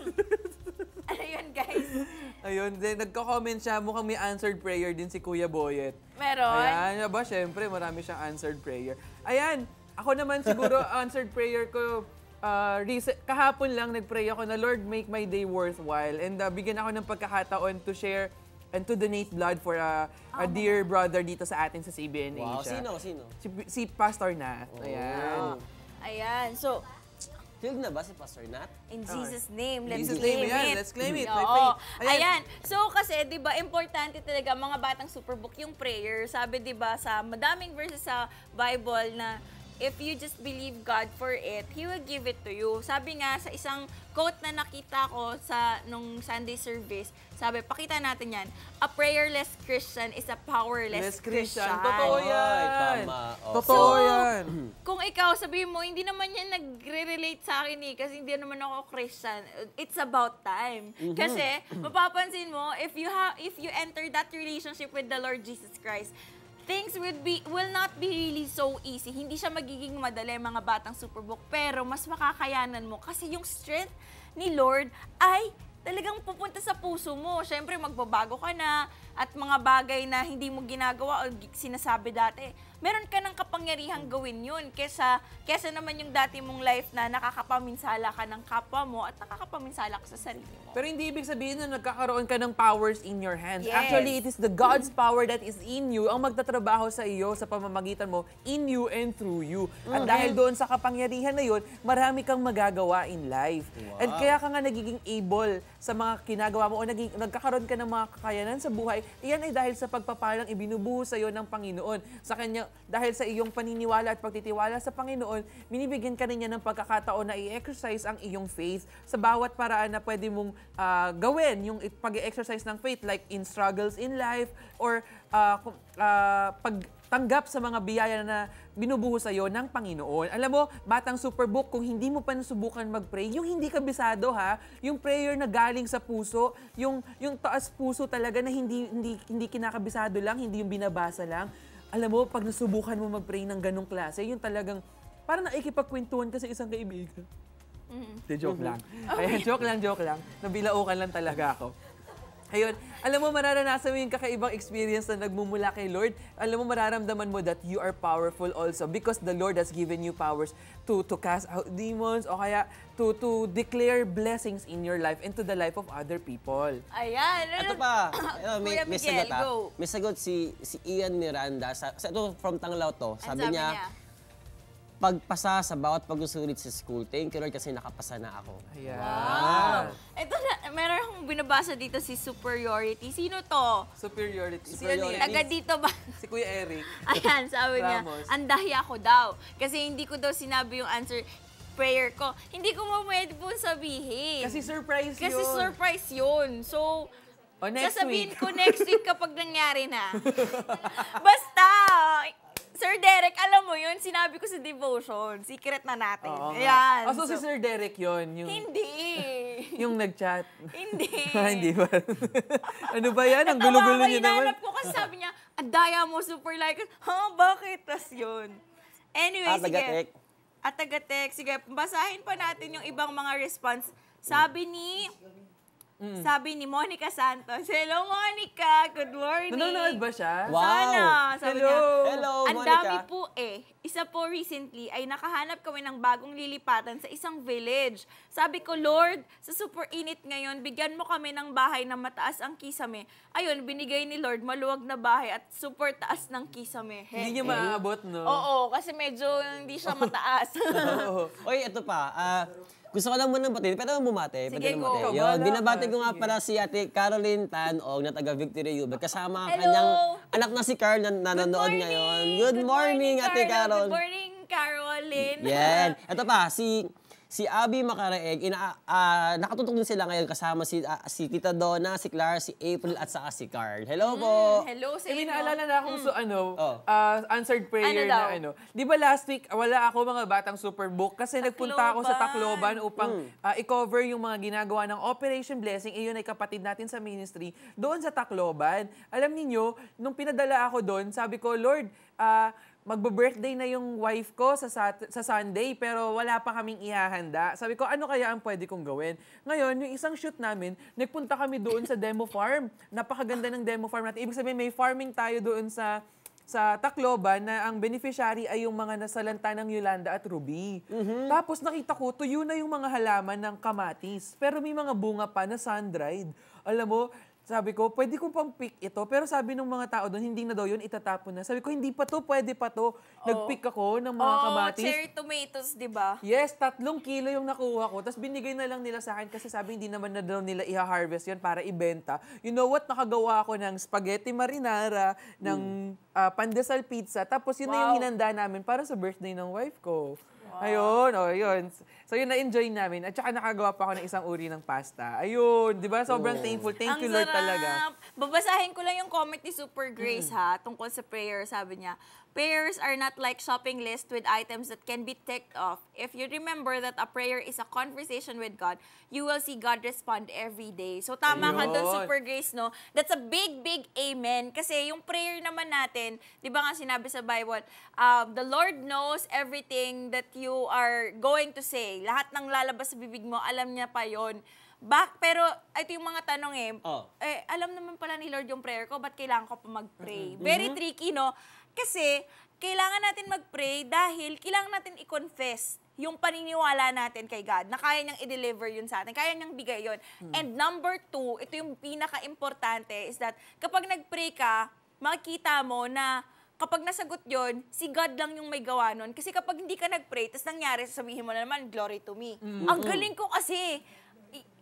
Ano yun, guys? Ayun, then nagko-comment siya. Mukhang may answered prayer din si Kuya Boyet. Meron. Ayan, ba, syempre, marami siyang answered prayer. Ayan, ako naman siguro, answered prayer ko, kahapon lang nagpray ako na, Lord, make my day worthwhile. And bigyan ako ng pagkakataon to share and to donate blood for a dear brother dito sa atin sa CBN Wow, Asia. sino? Si Pastor Nat. Ayan. Ayan. So, Filled na ba si Pastor Nat? in Jesus' name, let's Jesus' claim name, ayan, it. let's claim it. Oo. By faith. Ayan. So, kasi, di ba, importante talaga, mga Batang Superbook, yung prayer. Sabi, di ba, sa madaming verses sa Bible na, if you just believe God for it, He will give it to you. Sabi nga, sa isang quote na nakita ko nung Sunday service, sabi, pakita natin yan, a prayerless Christian is a powerless Christian. Totoo yan. Ay, tama. Oh. Totoo yan. Kung ikaw, sabihin mo, hindi naman yan nagre-relate sa akin kasi hindi naman ako Christian. It's about time. Kasi, mapapansin mo, if you enter that relationship with the Lord Jesus Christ, things will not be really so easy. Hindi siya magiging madali, mga Batang Superbook, pero mas makakayanan mo kasi yung strength ni Lord ay talagang pupunta sa puso mo. Siyempre, magbabago ka na at mga bagay na hindi mo ginagawa o sinasabi dati, meron ka ng kapangyarihang gawin yun kesa naman yung dati mong life na nakakapaminsala ka ng kapwa mo at nakakapaminsala ka sa sarili mo. Pero hindi ibig sabihin na nagkakaroon ka ng powers in your hands. Yes. Actually, it is the God's power that is in you ang magtatrabaho sa iyo sa pamamagitan mo, in you and through you. At dahil doon sa kapangyarihan na yun, marami kang magagawa in life. At kaya ka nga nagiging able sa mga ginagawa mo o nagkakaroon ka ng mga kakayanan sa buhay iyan ay dahil sa pagpapalang ibinubuhos sa iyo ng Panginoon. Sa Kanya, dahil sa iyong paniniwala at pagtitiwala sa Panginoon, binibigyan ka niya ng pagkakataon na i-exercise ang iyong faith sa bawat paraan na pwede mong gawin yung pag-exercise ng faith, like in struggles in life or pagtanggap sa mga biyaya na binubuhos sa iyo ng Panginoon. Alam mo, Batang Superbook, kung hindi mo pa nasubukan mag-pray, yung hindi kabisado yung prayer na galing sa puso, yung taas puso talaga na hindi kinakabisado lang, hindi yung binabasa lang. Alam mo, pag nasubukan mo mag-pray ng ganong klase, yung talagang parang nakikipagkwentuhan ka sa isang kaibigan. Joke lang. Ayan, joke lang. Nabilaukan lang talaga ako. Ayun, alam mo, mararanasan mo yung kakaibang experience na nagmumula kay Lord. Alam mo, mararamdaman mo that you are powerful also because the Lord has given you powers to cast out demons o kaya to declare blessings in your life and to the life of other people. Ayan. Ito pa, Kuya may Miguel, sagot go. May sagot si Ian Miranda. Ito from Tanglaw to. Sabi niya, pagpasa sa bawat pag-usulit sa school. Thank you Lord kasi nakapasa na ako. Ayan. Wow. Ito na, meron akong binabasa dito si Superiority. Sino to? Superiority. Si Superiority. Taga dito ba? Si Kuya Eric. Ayan, sabi niya, Ramos. andahi ako daw. Kasi hindi ko daw sinabi yung answer prayer ko. Hindi ko pwede po sabihin. Kasi surprise yun. Kasi surprise yun. So, Next sasabihin week. ko next week kapag nangyari na. Basta, Sir Derek, alam mo yun, sinabi ko sa devotion. Secret na natin. Ayan. So si Sir Derek yun. Yung, Hindi. yung nag-chat. Hindi. Hindi ba? Ano ba yan? Ang gulo-gulo niyo naman. Hinanap ko kasi sabi niya, adaya mo, super like, bakit? Tas yun. Anyway, sige. Taga-text. Sige, basahin pa natin yung ibang mga response. Sabi ni Monica Santos. Hello, Monica. Good morning. Nanonood ba siya? Wow. Sana. Sabi niya, Hello, ang Monica. dami po Isa po recently ay nakahanap kami ng bagong lilipatan sa isang village. Sabi ko, Lord, sa super init ngayon, bigyan mo kami ng bahay na mataas ang kisame. Ayun, binigay ni Lord, maluwag na bahay at super taas ng kisame. Hindi niya maaabot, no? Oo, kasi medyo hindi siya mataas. Oy, ito pa. Gusto ko lang muna batiin. Pwede mo bumate? Sige, Pwede go. bumate. Yun, binabati ko nga pala si Ate Caroline Tanog na taga Victory Yubel. Kasama ang Hello. kanyang anak na si Carl na nanonood ngayon. Good morning, Ate Carol. Good morning, Caroline. Yan. Ito pa, si Abby Macaraeg, nakatutok din sila ngayon kasama si Tita Donna, si Clara, si April at saka si Carl. Hello po. Hello sa May inyo. naalala na akong answered Ano prayer daw? na Di ba last week, wala ako mga Batang Superbook kasi nagpunta ako sa Tacloban upang i-cover yung mga ginagawa ng Operation Blessing. Iyon ay kapatid natin sa ministry doon sa Tacloban. Alam niyo, nung pinadala ako doon, sabi ko, Lord, magbe-birthday na yung wife ko sa Sunday pero wala pa kaming ihahanda. Sabi ko, ano kaya ang pwede kong gawin? Ngayon, yung isang shoot namin, nagpunta kami doon sa demo farm. Napakaganda ng demo farm natin. Ibig sabihin, may farming tayo doon sa Tacloban na ang beneficiary ay yung mga nasalanta ng Yolanda at Ruby. Tapos nakita ko, tuyo na yung mga halaman ng kamatis. Pero may mga bunga pa na sun-dried. Alam mo, sabi ko, pwede kong pang pick ito. Pero sabi ng mga tao doon, hindi na daw yun, itatapon na. Sabi ko, hindi pa to, pwede pa to. Nag-pick ako ng mga kamatis. Cherry tomatoes, di ba? Yes, 3 kilo yung nakuha ko. Tapos binigay na lang nila sa akin kasi sabi hindi naman na daw nila i-harvest yun para ibenta. You know what? Nakagawa ako ng spaghetti marinara, ng pandesal pizza. Tapos yun na yung hinanda namin para sa birthday ng wife ko. Ayun, yun. So yun, na-enjoy namin. At saka nakagawa pa ako ng isang uri ng pasta. Ayun, di ba? Sobrang thankful. Thank you, Lord, talaga. Babasahin ko lang yung comment ni Super Grace tungkol sa prayer. Sabi niya, prayers are not like shopping list with items that can be ticked off. If you remember that a prayer is a conversation with God, you will see God respond every day. So tama ka doon, Super Grace, no? That's a big, big amen. Kasi yung prayer naman natin, di ba nga sinabi sa Bible, the Lord knows everything that you are going to say. Lahat ng lalabas sa bibig mo, alam niya pa yon. Pero ito yung mga tanong alam naman pala ni Lord yung prayer ko, ba't kailangan ko pa mag-pray? Very tricky, no? Kasi kailangan natin mag-pray dahil kailangan natin i-confess yung paniniwala natin kay God na kaya niyang i-deliver yun sa atin, kaya niyang bigay yun. And number 2, ito yung pinaka-importante is that kapag nag-pray ka, makikita mo na kapag nasagot yun, si God lang yung may gawa nun. Kasi kapag hindi ka nag-pray, tapos nangyari, sasabihin mo na naman, glory to me. Ang galing ko kasi,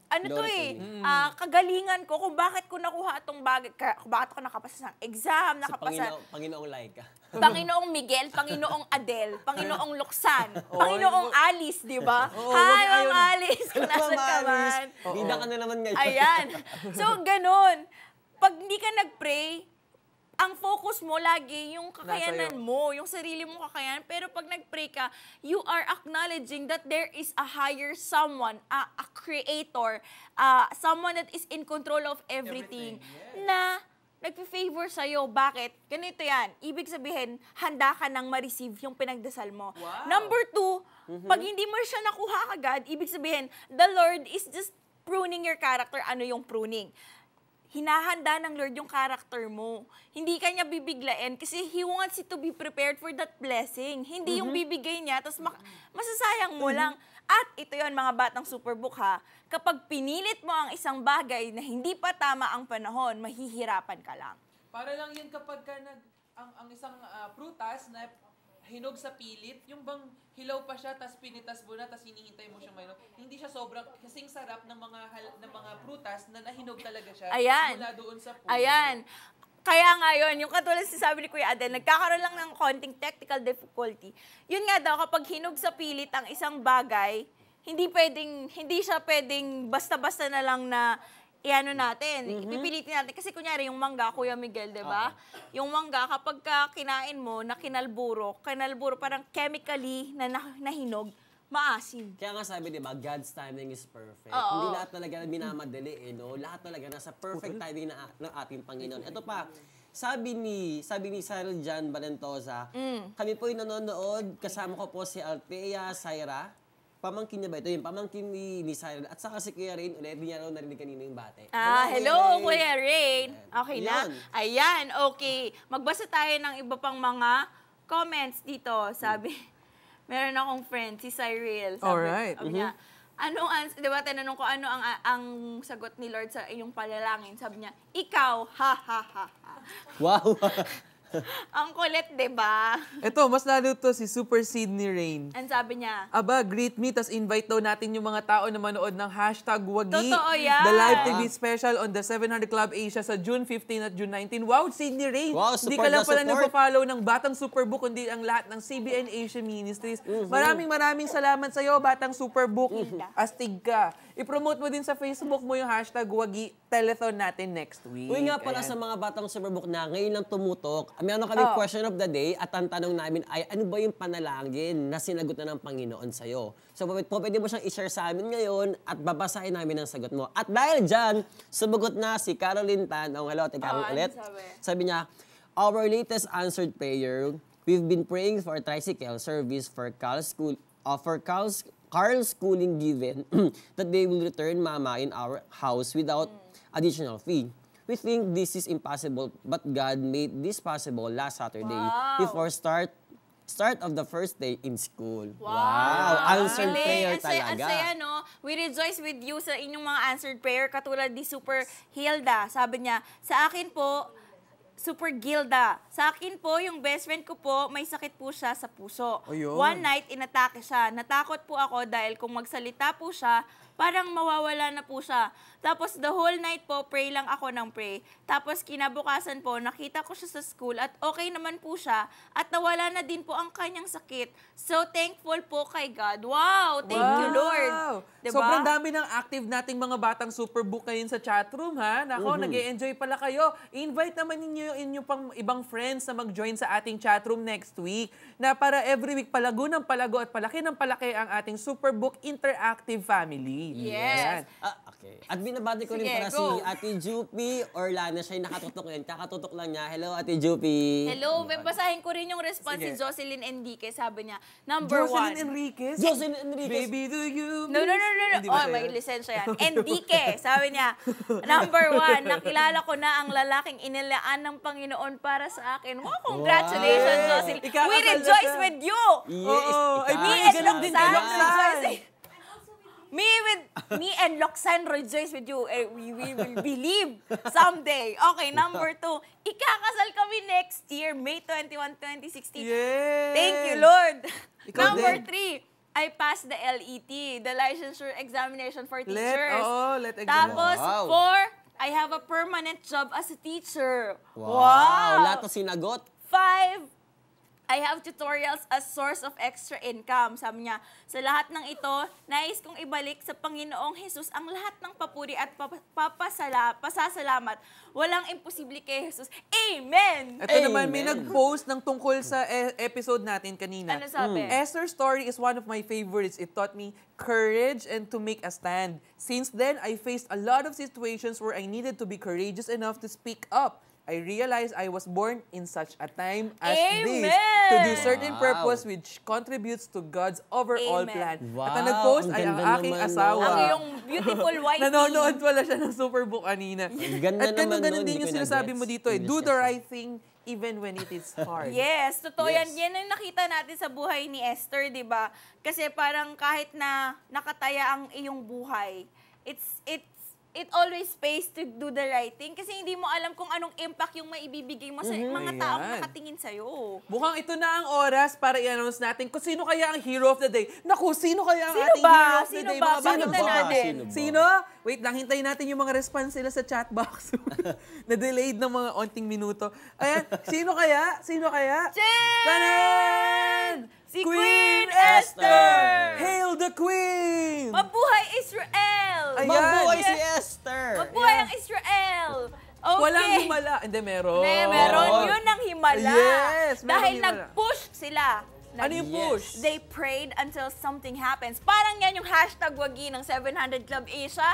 kagalingan ko kung bakit ko nakuha itong bagay, kung bakit ako nakapasa sa exam, nakapasa. Panginoong Laika. Panginoong Miguel, Panginoong Adel, Panginoong Luxan, Panginoong Alice, di ba? Hi, Ma'am Alice, kung nasan ka man. Bida ka na naman ngayon. Ayan. So, ganun. Pag hindi ka nag-pray, ang focus mo lagi yung kakayanan mo, yung sarili mong kakayanan. Pero pag nag-pray ka, you are acknowledging that there is a higher someone, a creator, someone that is in control of everything. Na nagpi-favor sa'yo. Bakit? Ganito yan. Ibig sabihin, handa ka nang ma-receive yung pinagdasal mo. Wow. Number 2, pag hindi mo siya nakuha agad, ibig sabihin, the Lord is just pruning your character. Ano yung pruning? Hinahanda ng Lord yung character mo. Hindi ka niya bibiglain kasi He wants you to be prepared for that blessing. Hindi yung bibigay niya, tapos masasayang mo lang. At ito yon mga batang Superbook ha, kapag pinilit mo ang isang bagay na hindi pa tama ang panahon, mahihirapan ka lang. Para lang yun kapag ang isang prutas na hinog sa pilit, yung bang hilaw pa siya, tas pinitas mo na, tas hinihintay mo siyang mainom. Hindi siya sobrang kasing sarap ng mga prutas na nahinog talaga siya. Ayan. Mula doon sa puno. Ayan. Kaya nga yun, yung katulad sabi ni Kuya Adel, nagkakaroon lang ng konting technical difficulty. Yun nga daw, kapag hinog sa pilit ang isang bagay, hindi siya pwedeng basta-basta na lang na iano natin, ipipilitin natin. Kasi kunyari, yung mangga, Kuya Miguel, di ba? Yung mangga, kapag kinain mo na kinalburo parang chemically na nahinog, maasim. Kaya nga sabi, di ba, God's timing is perfect. Oo. Hindi lahat talaga minamadali, no? Lahat talaga nasa perfect timing ng ating Panginoon. Ito pa, sabi ni Cyril John Valentosa, kami po yung nanonood, kasama ko po si Althea Syra. Pamangkin niya ba ito? Yung pamangkin ni Cyril. At saka si Kuya Rain, ulit, hindi niya raw narinig kanina yung bate. Hello, Kuya Rain. Okay na? Yun. Ayan, okay. Magbasa tayo ng iba pang mga comments dito. Sabi, meron akong friend, si Cyril. Alright. Sabi niya, di ba, tinanong ko, ano ang sagot ni Lord sa iyong panalangin? Sabi niya, ikaw, ha, ha, ha, ha. Wow! Ang kulit, di ba? Ito, mas lalo to si Super Sydney Rain. Ang sabi niya, Aba, greet me, tas invite daw natin yung mga tao na manood ng #Wagi. Totoo yan. The live TV special on the 700 Club Asia sa June 15 at June 19. Wow, Sydney Rain! Wow, Hindi support ka lang na pala support. nagpa-follow ng Batang Superbook, kundi ang lahat ng CBN Asia Ministries. Maraming salamat sa'yo, Batang Superbook. Astig ka. I-promote mo din sa Facebook mo yung #Wagi telethon natin next week. Uy nga pala Ayan. sa mga batang Superbook na ngayon lang tumutok, meron kami question of the day at ang tanong namin ay ano ba yung panalangin na sinagot na ng Panginoon sa'yo? So pwede mo siyang i-share sa amin ngayon at babasahin namin ang sagot mo. At dahil dyan, sumagot na si Caroline Tan. Hello, Ate Carol ulit. Sabi niya, our latest answered prayer, we've been praying for a tricycle service for Carl's schooling given that they will return Mama in our house without additional fee. We think this is impossible, but God made this possible last Saturday before start of the first day in school. Wow! Answered prayer talaga. Ang saya, no? We rejoice with you sa inyong mga answered prayer, katulad ni Super Hilda. Sabi niya, sa akin po, Super Gilda. Sa akin po, yung best friend ko po, may sakit po siya sa puso. Ayun. One night, inatake siya. Natakot po ako dahil kung magsalita po siya, parang mawawala na po siya. Tapos the whole night po, pray lang ako ng pray. Tapos kinabukasan po, nakita ko siya sa school at okay naman po siya at nawala na din po ang kanyang sakit. So thankful po kay God. Wow! Thank you, Lord. Diba? Sobrang dami ng active nating mga batang Superbook ngayon sa chatroom, ha? Nako, nag-e-enjoy pala kayo. Invite naman ninyo yung inyong pang ibang friends na mag-join sa ating chatroom next week na para every week palago ng palago at palaki ng palaki ang ating Superbook Interactive family. Yes. Okay. At binabati ko rin Sige, pala si go. Ate Jupi Orlana. Siya yung nakatutok ngayon. Kakatutok lang niya. Hello, Ate Jupi. Hello, basahin ko rin yung response Sige. ni Jocelyn Enriquez. Sabi niya, number Jocelyn one. Enriquez? Jocelyn Enriquez. Baby, do you No. Hindi ba Oh, siya may yun? lisensya yan. Enrique, sabi niya, number one, nakilala ko na ang lalaking inilaan ng Panginoon para sa akin. Wow, congratulations, Wow. Jocelyn. Ikakasal We na rejoice siya. with you. Yes. Oo. Ay, Me Ay, and ganun din Loxan kay Loxan. rejoice. Me and Loxan rejoice with you. We will believe someday. Okay, number two, ikakasal kami next year, May 21, 2016. Yes. Thank you, Lord. Ikaw Number din. three, I passed the LET, the licensure examination for Let exam. Tapos, Wow. 4, I have a permanent job as a teacher. Wow! Lahat ng sinagot. 5, I have tutorials as source of extra income. Sabi niya, sa lahat ng ito, nais kong ibalik sa Panginoong Jesus ang lahat ng papuri at pasasalamat. Walang imposible kay Jesus. Amen! Ito naman, may Amen. nag-post ng tungkol sa episode natin kanina. Ano sabi? Esther's story is one of my favorites. It taught me courage and to make a stand. Since then, I faced a lot of situations where I needed to be courageous enough to speak up. I realized I was born in such a time as this to do certain purpose which contributes to God's overall Amen. plan. Wow, At ang nag-post ang ay ang ganda aking naman, asawa. Ang iyong beautiful wife. Nanonood pala siya ng Superbook kanina. Ganda At naman ganun nun, din hindi yung ko sinasabi mo na-gets. dito eh. Do English the kasi. right thing even when it is hard. Yes, totoo yan. Yes. Yan ang nakita natin sa buhay ni Esther, di ba? Kasi parang kahit na nakataya ang iyong buhay, it always pays to do the right thing kasi hindi mo alam kung anong impact yung maibibigay mo sa mga taong Ayan. nakatingin sa'yo. Mukhang ito na ang oras para i-announce natin kung sino kaya ang hero of the day. Naku, sino kaya ang Sino ating ba? hero of the Sino day? ba? Mga Pakita batang natin. Sino ba? Sino? Wait lang, hintayin natin yung mga response nila sa chat box. Na-delayed ng mga onting minuto. Ayan, sino kaya? Sino kaya? Tanan! Si Queen Esther! Hail the Queen! Mabuhay Israel! Ayan. Mabuhay si Esther! Mabuhay ang Israel! Okay. Walang himala. Hindi, meron. Meron. Yun ang himala. Yes, merong Dahil himala. nag-push sila. Ano yung push? They prayed until something happens. Parang yan yung hashtag wagi ng 700 Club Asia.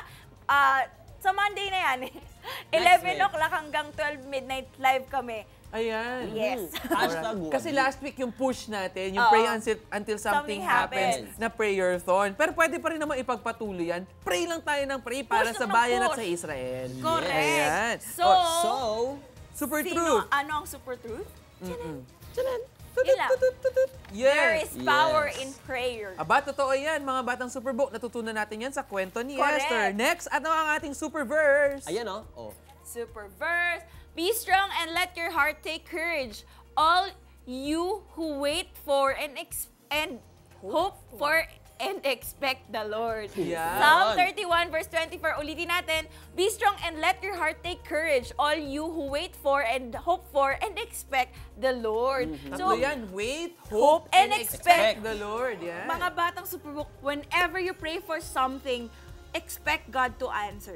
Sa Monday na yan. 11 week. o'clock hanggang 12 midnight live kami. Ayan. Yes. Hashtag wagi. Kasi last week yung push natin, yung Oo. pray until something Something happens happens. na prayer-thon. Pero pwede pa rin naman ipagpatuloy yan. Pray lang tayo ng pray para Push sa ng bayan at push. sa Israel. Correct. Ayan. So, So, Super sino, truth. ano ang super truth? tiyan. Yun lang. There Yes. is power Yes. in prayer. Aba, totoo yan, mga batang Superbook. Natutunan natin yan sa kwento ni Correct. Esther. Next, ano ang ating super verse? Ayan o. Oh. Super verse. Be strong and let your heart take courage. All you who wait for and hope for and expect the Lord. Yan. Psalm 31 verse 24, ulitin natin. Be strong and let your heart take courage. All you who wait for and hope for and expect the Lord. Tatlo yan. Wait, hope, and and expect. expect the Lord. Yan. Mga batang Superbook, whenever you pray for something, expect God to answer.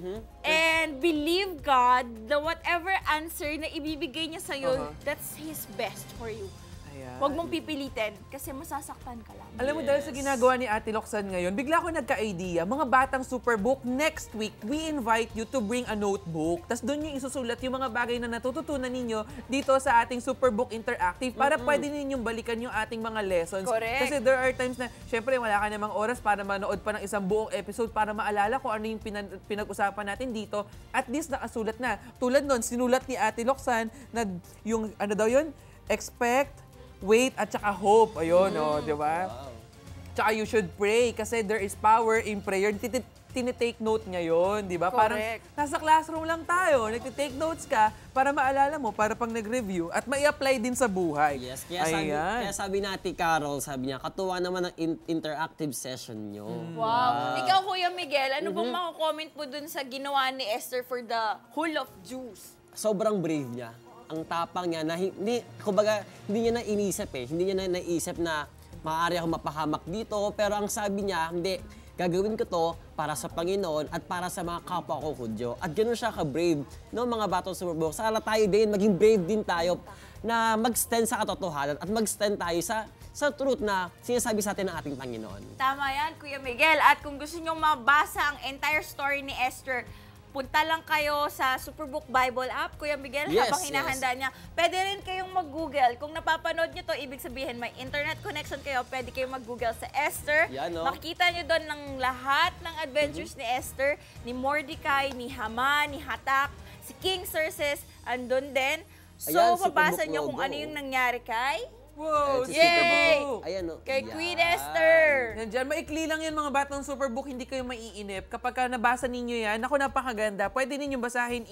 And believe God that whatever answer na ibibigay niya sa'yo, that's His best for you. Ayan. Huwag mong pipilitin kasi masasaktan ka lang. Alam mo, dahil sa ginagawa ni Ate Locsan ngayon, bigla ko nagka-idea, mga batang Superbook, next week, we invite you to bring a notebook. Tapos doon yung isusulat yung mga bagay na natututunan ninyo dito sa ating Superbook Interactive para pwede ninyong balikan yung ating mga lessons. Correct. Kasi there are times na, syempre, wala ka namang oras para manood pa ng isang buong episode para maalala kung ano yung pinag-usapan natin dito. At least nakasulat na. Tulad nun, sinulat ni Ate Locsan na yung, ano daw yun? Expect, wait, at saka hope. Ayun, di ba? Tsaka you should pray kasi there is power in prayer. Tinitake note niya yun, di ba? Parang Correct. nasa classroom lang tayo. Nagtitake notes ka para maalala mo, para pang nag-review at mai-apply din sa buhay. Yes, kaya sabi natin, Carol, sabi niya, katuwa naman ang interactive session nyo. Wow. Ikaw, Kuya Miguel, ano bang mako-comment mo dun sa ginawa ni Esther for the whole of Jews? Sobrang brave niya. Ang tapang niya na kumbaga, hindi niya na inisip Hindi niya na naisip na maaari ako mapahamak dito. Pero ang sabi niya, hindi, gagawin ko to para sa Panginoon at para sa mga kapwa ko Hudyo. At ganoon siya ka-brave. No, mga batang Superbook, sana tayo din, maging brave din tayo na mag-stand sa katotohanan at mag-stand tayo sa truth na sinasabi sa atin ng ating Panginoon. Tama yan, Kuya Miguel. At kung gusto nyong mabasa ang entire story ni Esther, punta lang kayo sa Superbook Bible app, Kuya Miguel, Yes, habang hinahanda niya. Pwede rin kayong mag-Google. Kung napapanood nyo to, ibig sabihin may internet connection kayo, pwede kayong mag-Google sa Esther. Yan, no? Makikita nyo doon ng lahat ng adventures ni Esther, ni Mordecai, ni Haman, ni Hatak, si King Xerxes, andun din. So, Ayan, mabasa Superbook nyo kung logo. ano yung nangyari kay Wow! Si Yay! Superbook. Ayan, no? Kay Yan. Queen Esther. Nandyan, maikli lang yan mga batang Superbook, hindi kayo maiinip. Kapag nabasa ninyo yan, ako napakaganda, pwede ninyong basahin in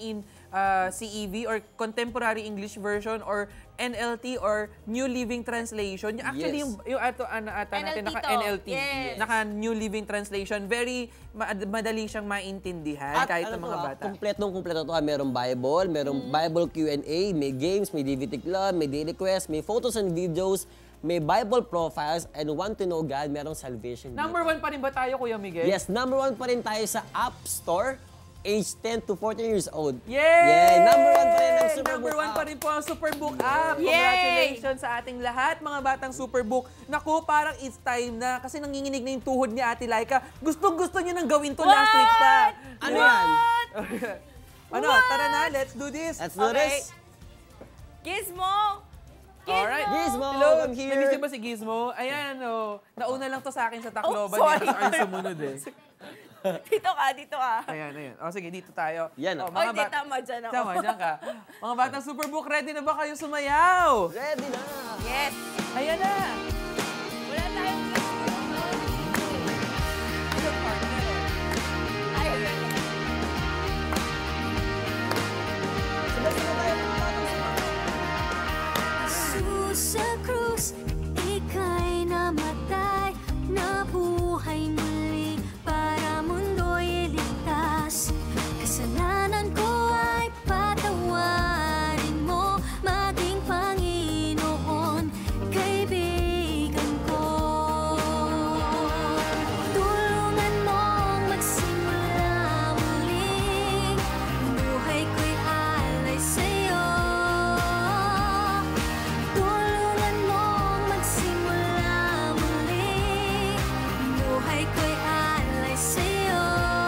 CEV or Contemporary English Version or NLT or New Living Translation. Actually, yung ata natin, naka-NLT. Yes. Naka-New Living Translation. Very madali siyang maintindihan kahit ng mga bata. Kumpleto to. Merong Bible, merong Bible Q&A, may games, may DVD club, may daily quest, may photos and videos, may Bible profiles, and want to know God, merong salvation. Number 1 pa rin ba tayo, Kuya Miguel? Yes, number 1 pa rin tayo sa App Store, age 10 to 14 years old. Yay! Yeah, number 1 pa rin ang Superbook Number 1 app. pa rin po ang Superbook app. Congratulations sa ating lahat, mga batang Superbook. Naku, parang it's time na kasi nanginginig na yung tuhod ni Ate Laika. Gustong-gusto niya nang gawin to last week pa. Ano yan? Ano, tara na, let's do this. Let's do this. Gizmo! Alright. Gizmo, Hello, come here. namiss niyo ba si Gizmo? Ayan, nauna lang to sa akin sa Tacloban. sorry. Ay, sumunod eh. Dito ka. Ayan. O sige, dito tayo. Yan, O, Oy, di tama dyan ako. Tama, dyan ka. Mga batang Superbook, ready na ba kayo sumayaw? Ready na. Yes. Ayan na. Wala tayong Sa krus, ika'y namatay, nabuhay muli para mundo'y iligtas. Kasalanan ko ay patawarin mo, maging Panginoon, kaibigan ko. Tulungan mong magsimula muli, buhay ko'y alay sa'yo. Tulungan mong magsimula muli, buhay ko'y alay sa'yo.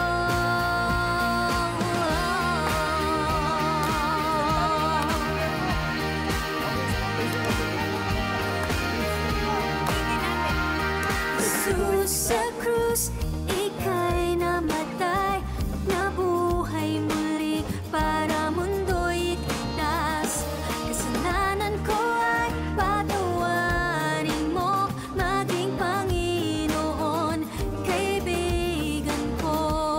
Jesus sa krus, ika'y namatay, nabuhay muli para mundo'y iligtas. Kasalanan ko ay patawarin mo, maging Panginoon, kaibigan ko.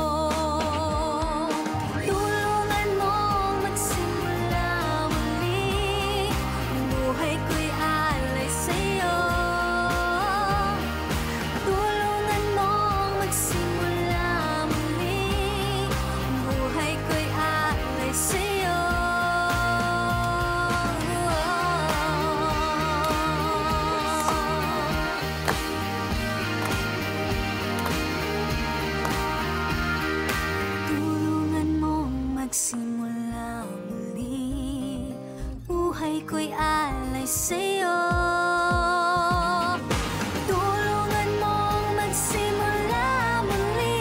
Tulungan mong magsimula muli, buhay ko'y alay sa'yo. Tulungan mong magsimula muli, buhay ko'y alay sa'yo. Tulungan mong magsimula muli, buhay ko'y alay sa'yo. Tulungan mong magsimula muli,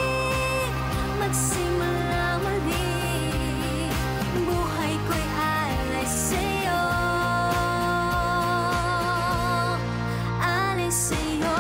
magsimula muli, buhay ko'y alay sa'yo. Alay sa'yo.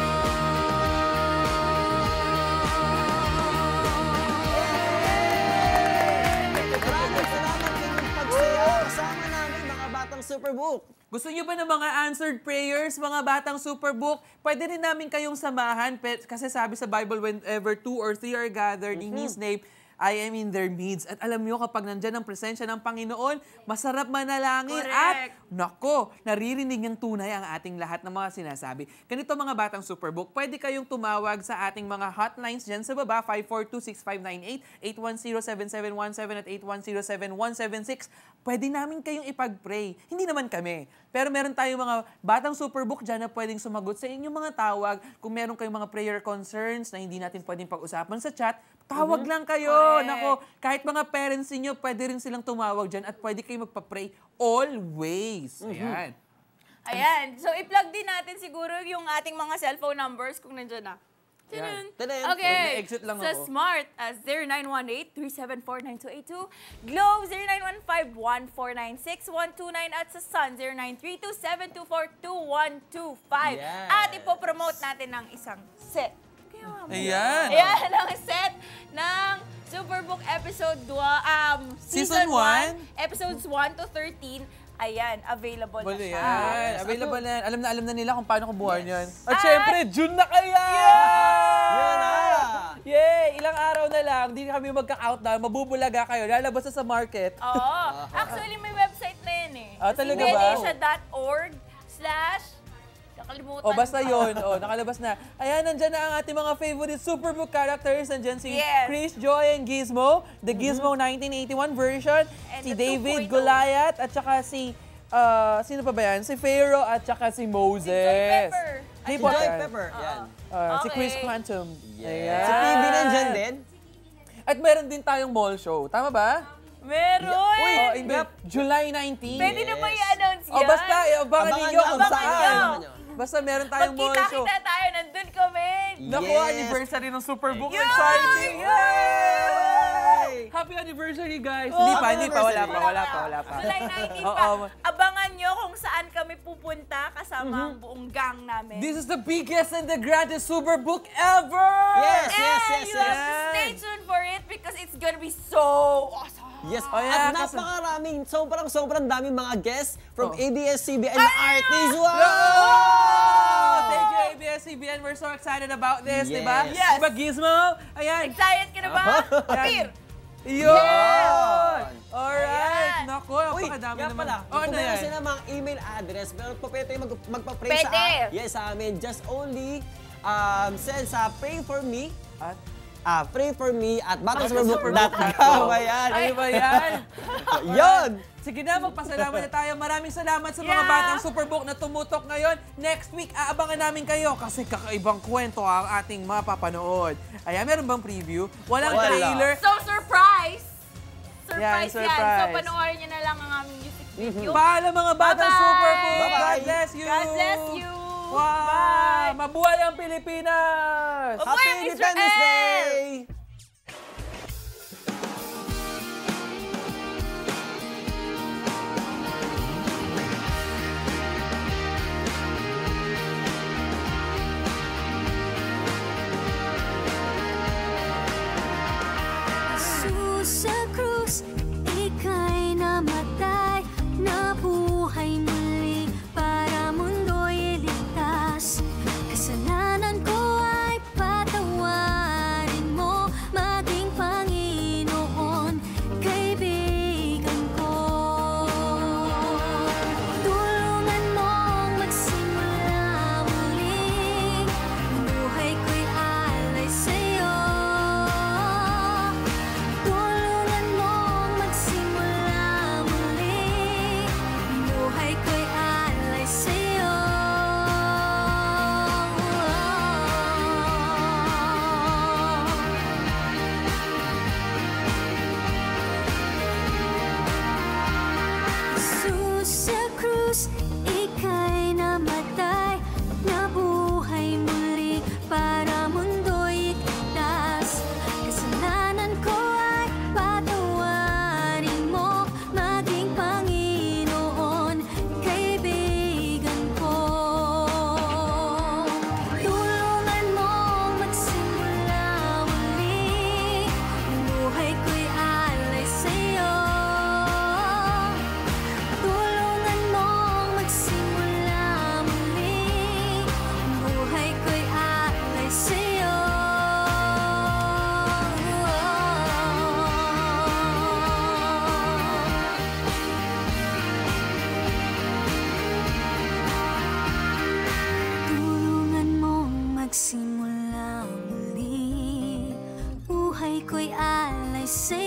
Maraming salamat kayong pagsayaw kasama namin, mga batang Superbook. Gusto niyo ba ng mga answered prayers, mga batang Superbook? Pwede rin namin kayong samahan kasi sabi sa Bible, whenever 2 or 3 are gathered in His name, I am in their midst. At alam niyo, kapag nandyan ang presensya ng Panginoon, masarap manalangin. Correct. At, nako, naririnig ng tunay ang ating lahat ng mga sinasabi. Ganito, mga batang Superbook, pwede kayong tumawag sa ating mga hotlines dyan sa baba, 542-6598, 810-7717 at 810-7176. Pwede namin kayong ipag-pray. Hindi naman kami. Pero meron tayong mga batang Superbook dyan na pwedeng sumagot sa inyong mga tawag. Kung meron kayong mga prayer concerns na hindi natin pwedeng pag-usapan sa chat, tawag lang kayo. Correct. Nako, kahit mga parents niyo, pwede rin silang tumawag dyan at pwede kayo magpa-pray always. Ayan. Ayan. So, i-plug din natin siguro yung ating mga cellphone numbers kung nandiyan na. Yan. Tadam. Okay. May-exit lang Sa ako. Smart, 0918-374-9282. Globe, 0915-149-6129. At sa Sun, 0932-724-2125. Yes. At ipopromote natin ng isang set. Ayan. Ayan, ang set ng Superbook episode Season 1? episodes 1 to 13. Ayan, available na siya. Yan. Available na yan. Alam na nila kung paano kubuhan yan. At At- syempre, June na kaya! Yan na! Yay! ilang araw na lang, hindi kami magka-countdown, mabubulaga kayo, lalabas na sa market. Oo. Actually, may website na yan eh. Ah, talaga ba? Nakalimutan O, basta ko. yun. O, nakalabas na. Ayan, nandyan na ang ating mga favorite Superbook characters. Nandyan si Yes. Chris, Joy, and Gizmo. The Gizmo 1981 version. And Si the David 2.0. Goliath. At saka si, sino pa ba yan? Si Pharaoh at saka si Moses. Pepper. Hey, Si Joy Potter. Pepper. Yan. Si Chris Okay. Quantum. Yes. Si PB nandyan din. At meron din tayong mall show. Tama ba? Meron! Oh, in July 19. Pwede na ba i-announce yan? O basta, abangan ninyo kung abangan saan. nyo. Basta meron tayong mall show. Magkita-kita tayo, nandun kami. Naku, Yes. anniversary ng Superbook. Yay! Exciting! Yay! Happy anniversary, guys! Hindi pa, wala pa. July 19 pa. Oo. Abangan nyo kung saan kami pupunta kasama ang buong gang namin. This is the biggest and the grandest Superbook ever! Yes, And yes, yes, you have to yes. stay tuned for it because it's gonna be so awesome. Yes, Oh, yeah, at kasi- napakaraming, sobrang daming mga guests from Oh. ABS-CBN na artists. Wow! Oh! Thank you, ABS-CBN. We're so excited about this, Yes. di ba? Yes. Diba, Gizmo? Ayan. Excited ka na ba? Appear! Yun! Alright. Ayan. Naku, Uy, napakadami nga naman. pala, Oh, ano kung meron yan? sila mga email address, pero po pwede tayo magpa-pray Pwede. sa amin. Just only send sa pray for me At batangsuperbook.com. Ayan. ano ba yan? Yun! Sige na, magpasalamat na tayo. Maraming salamat sa mga Yeah. Batang Superbook na tumutok ngayon. Next week, aabangan namin kayo kasi kakaibang kwento ang ating mapapanood. Ayan, meron bang preview? Walang Wala. trailer. So, surprise! Yan, Surprise yan. surprise. So, panoorin nyo na lang ang aming music video. Paalam mga Batang Bye-bye. Superbook. Bye-bye. God bless you. God bless you. Wow! Bye. Mabuhay ang Pilipinas! Mabuhay Happy ang Independence Israel! Day! Jesus sa krus, ika'y namatay, nabuhay muli para mundo'y iligtas. Kasalanan ko ay patawarin mo, maging Panginoon, kaibigan ko. Tulungan mong magsimula muli, buhay ko'y alay sa'yo. Tulungan mong magsimula muli, buhay ko'y alay sa'yo. Jesus sa krus, ika'y namatay, nabuhay muli para mundo'y iligtas. Kasalanan ko ay patawarin mo, maging Panginoon, kaibigan ko. Tulungan mong magsimula muli, buhay ko'y alay sa'yo. Tulungan mong magsimula muli, buhay ko'y alay sa'yo. Tulungan mong magsimula muli, buhay ko'y alay sa'yo.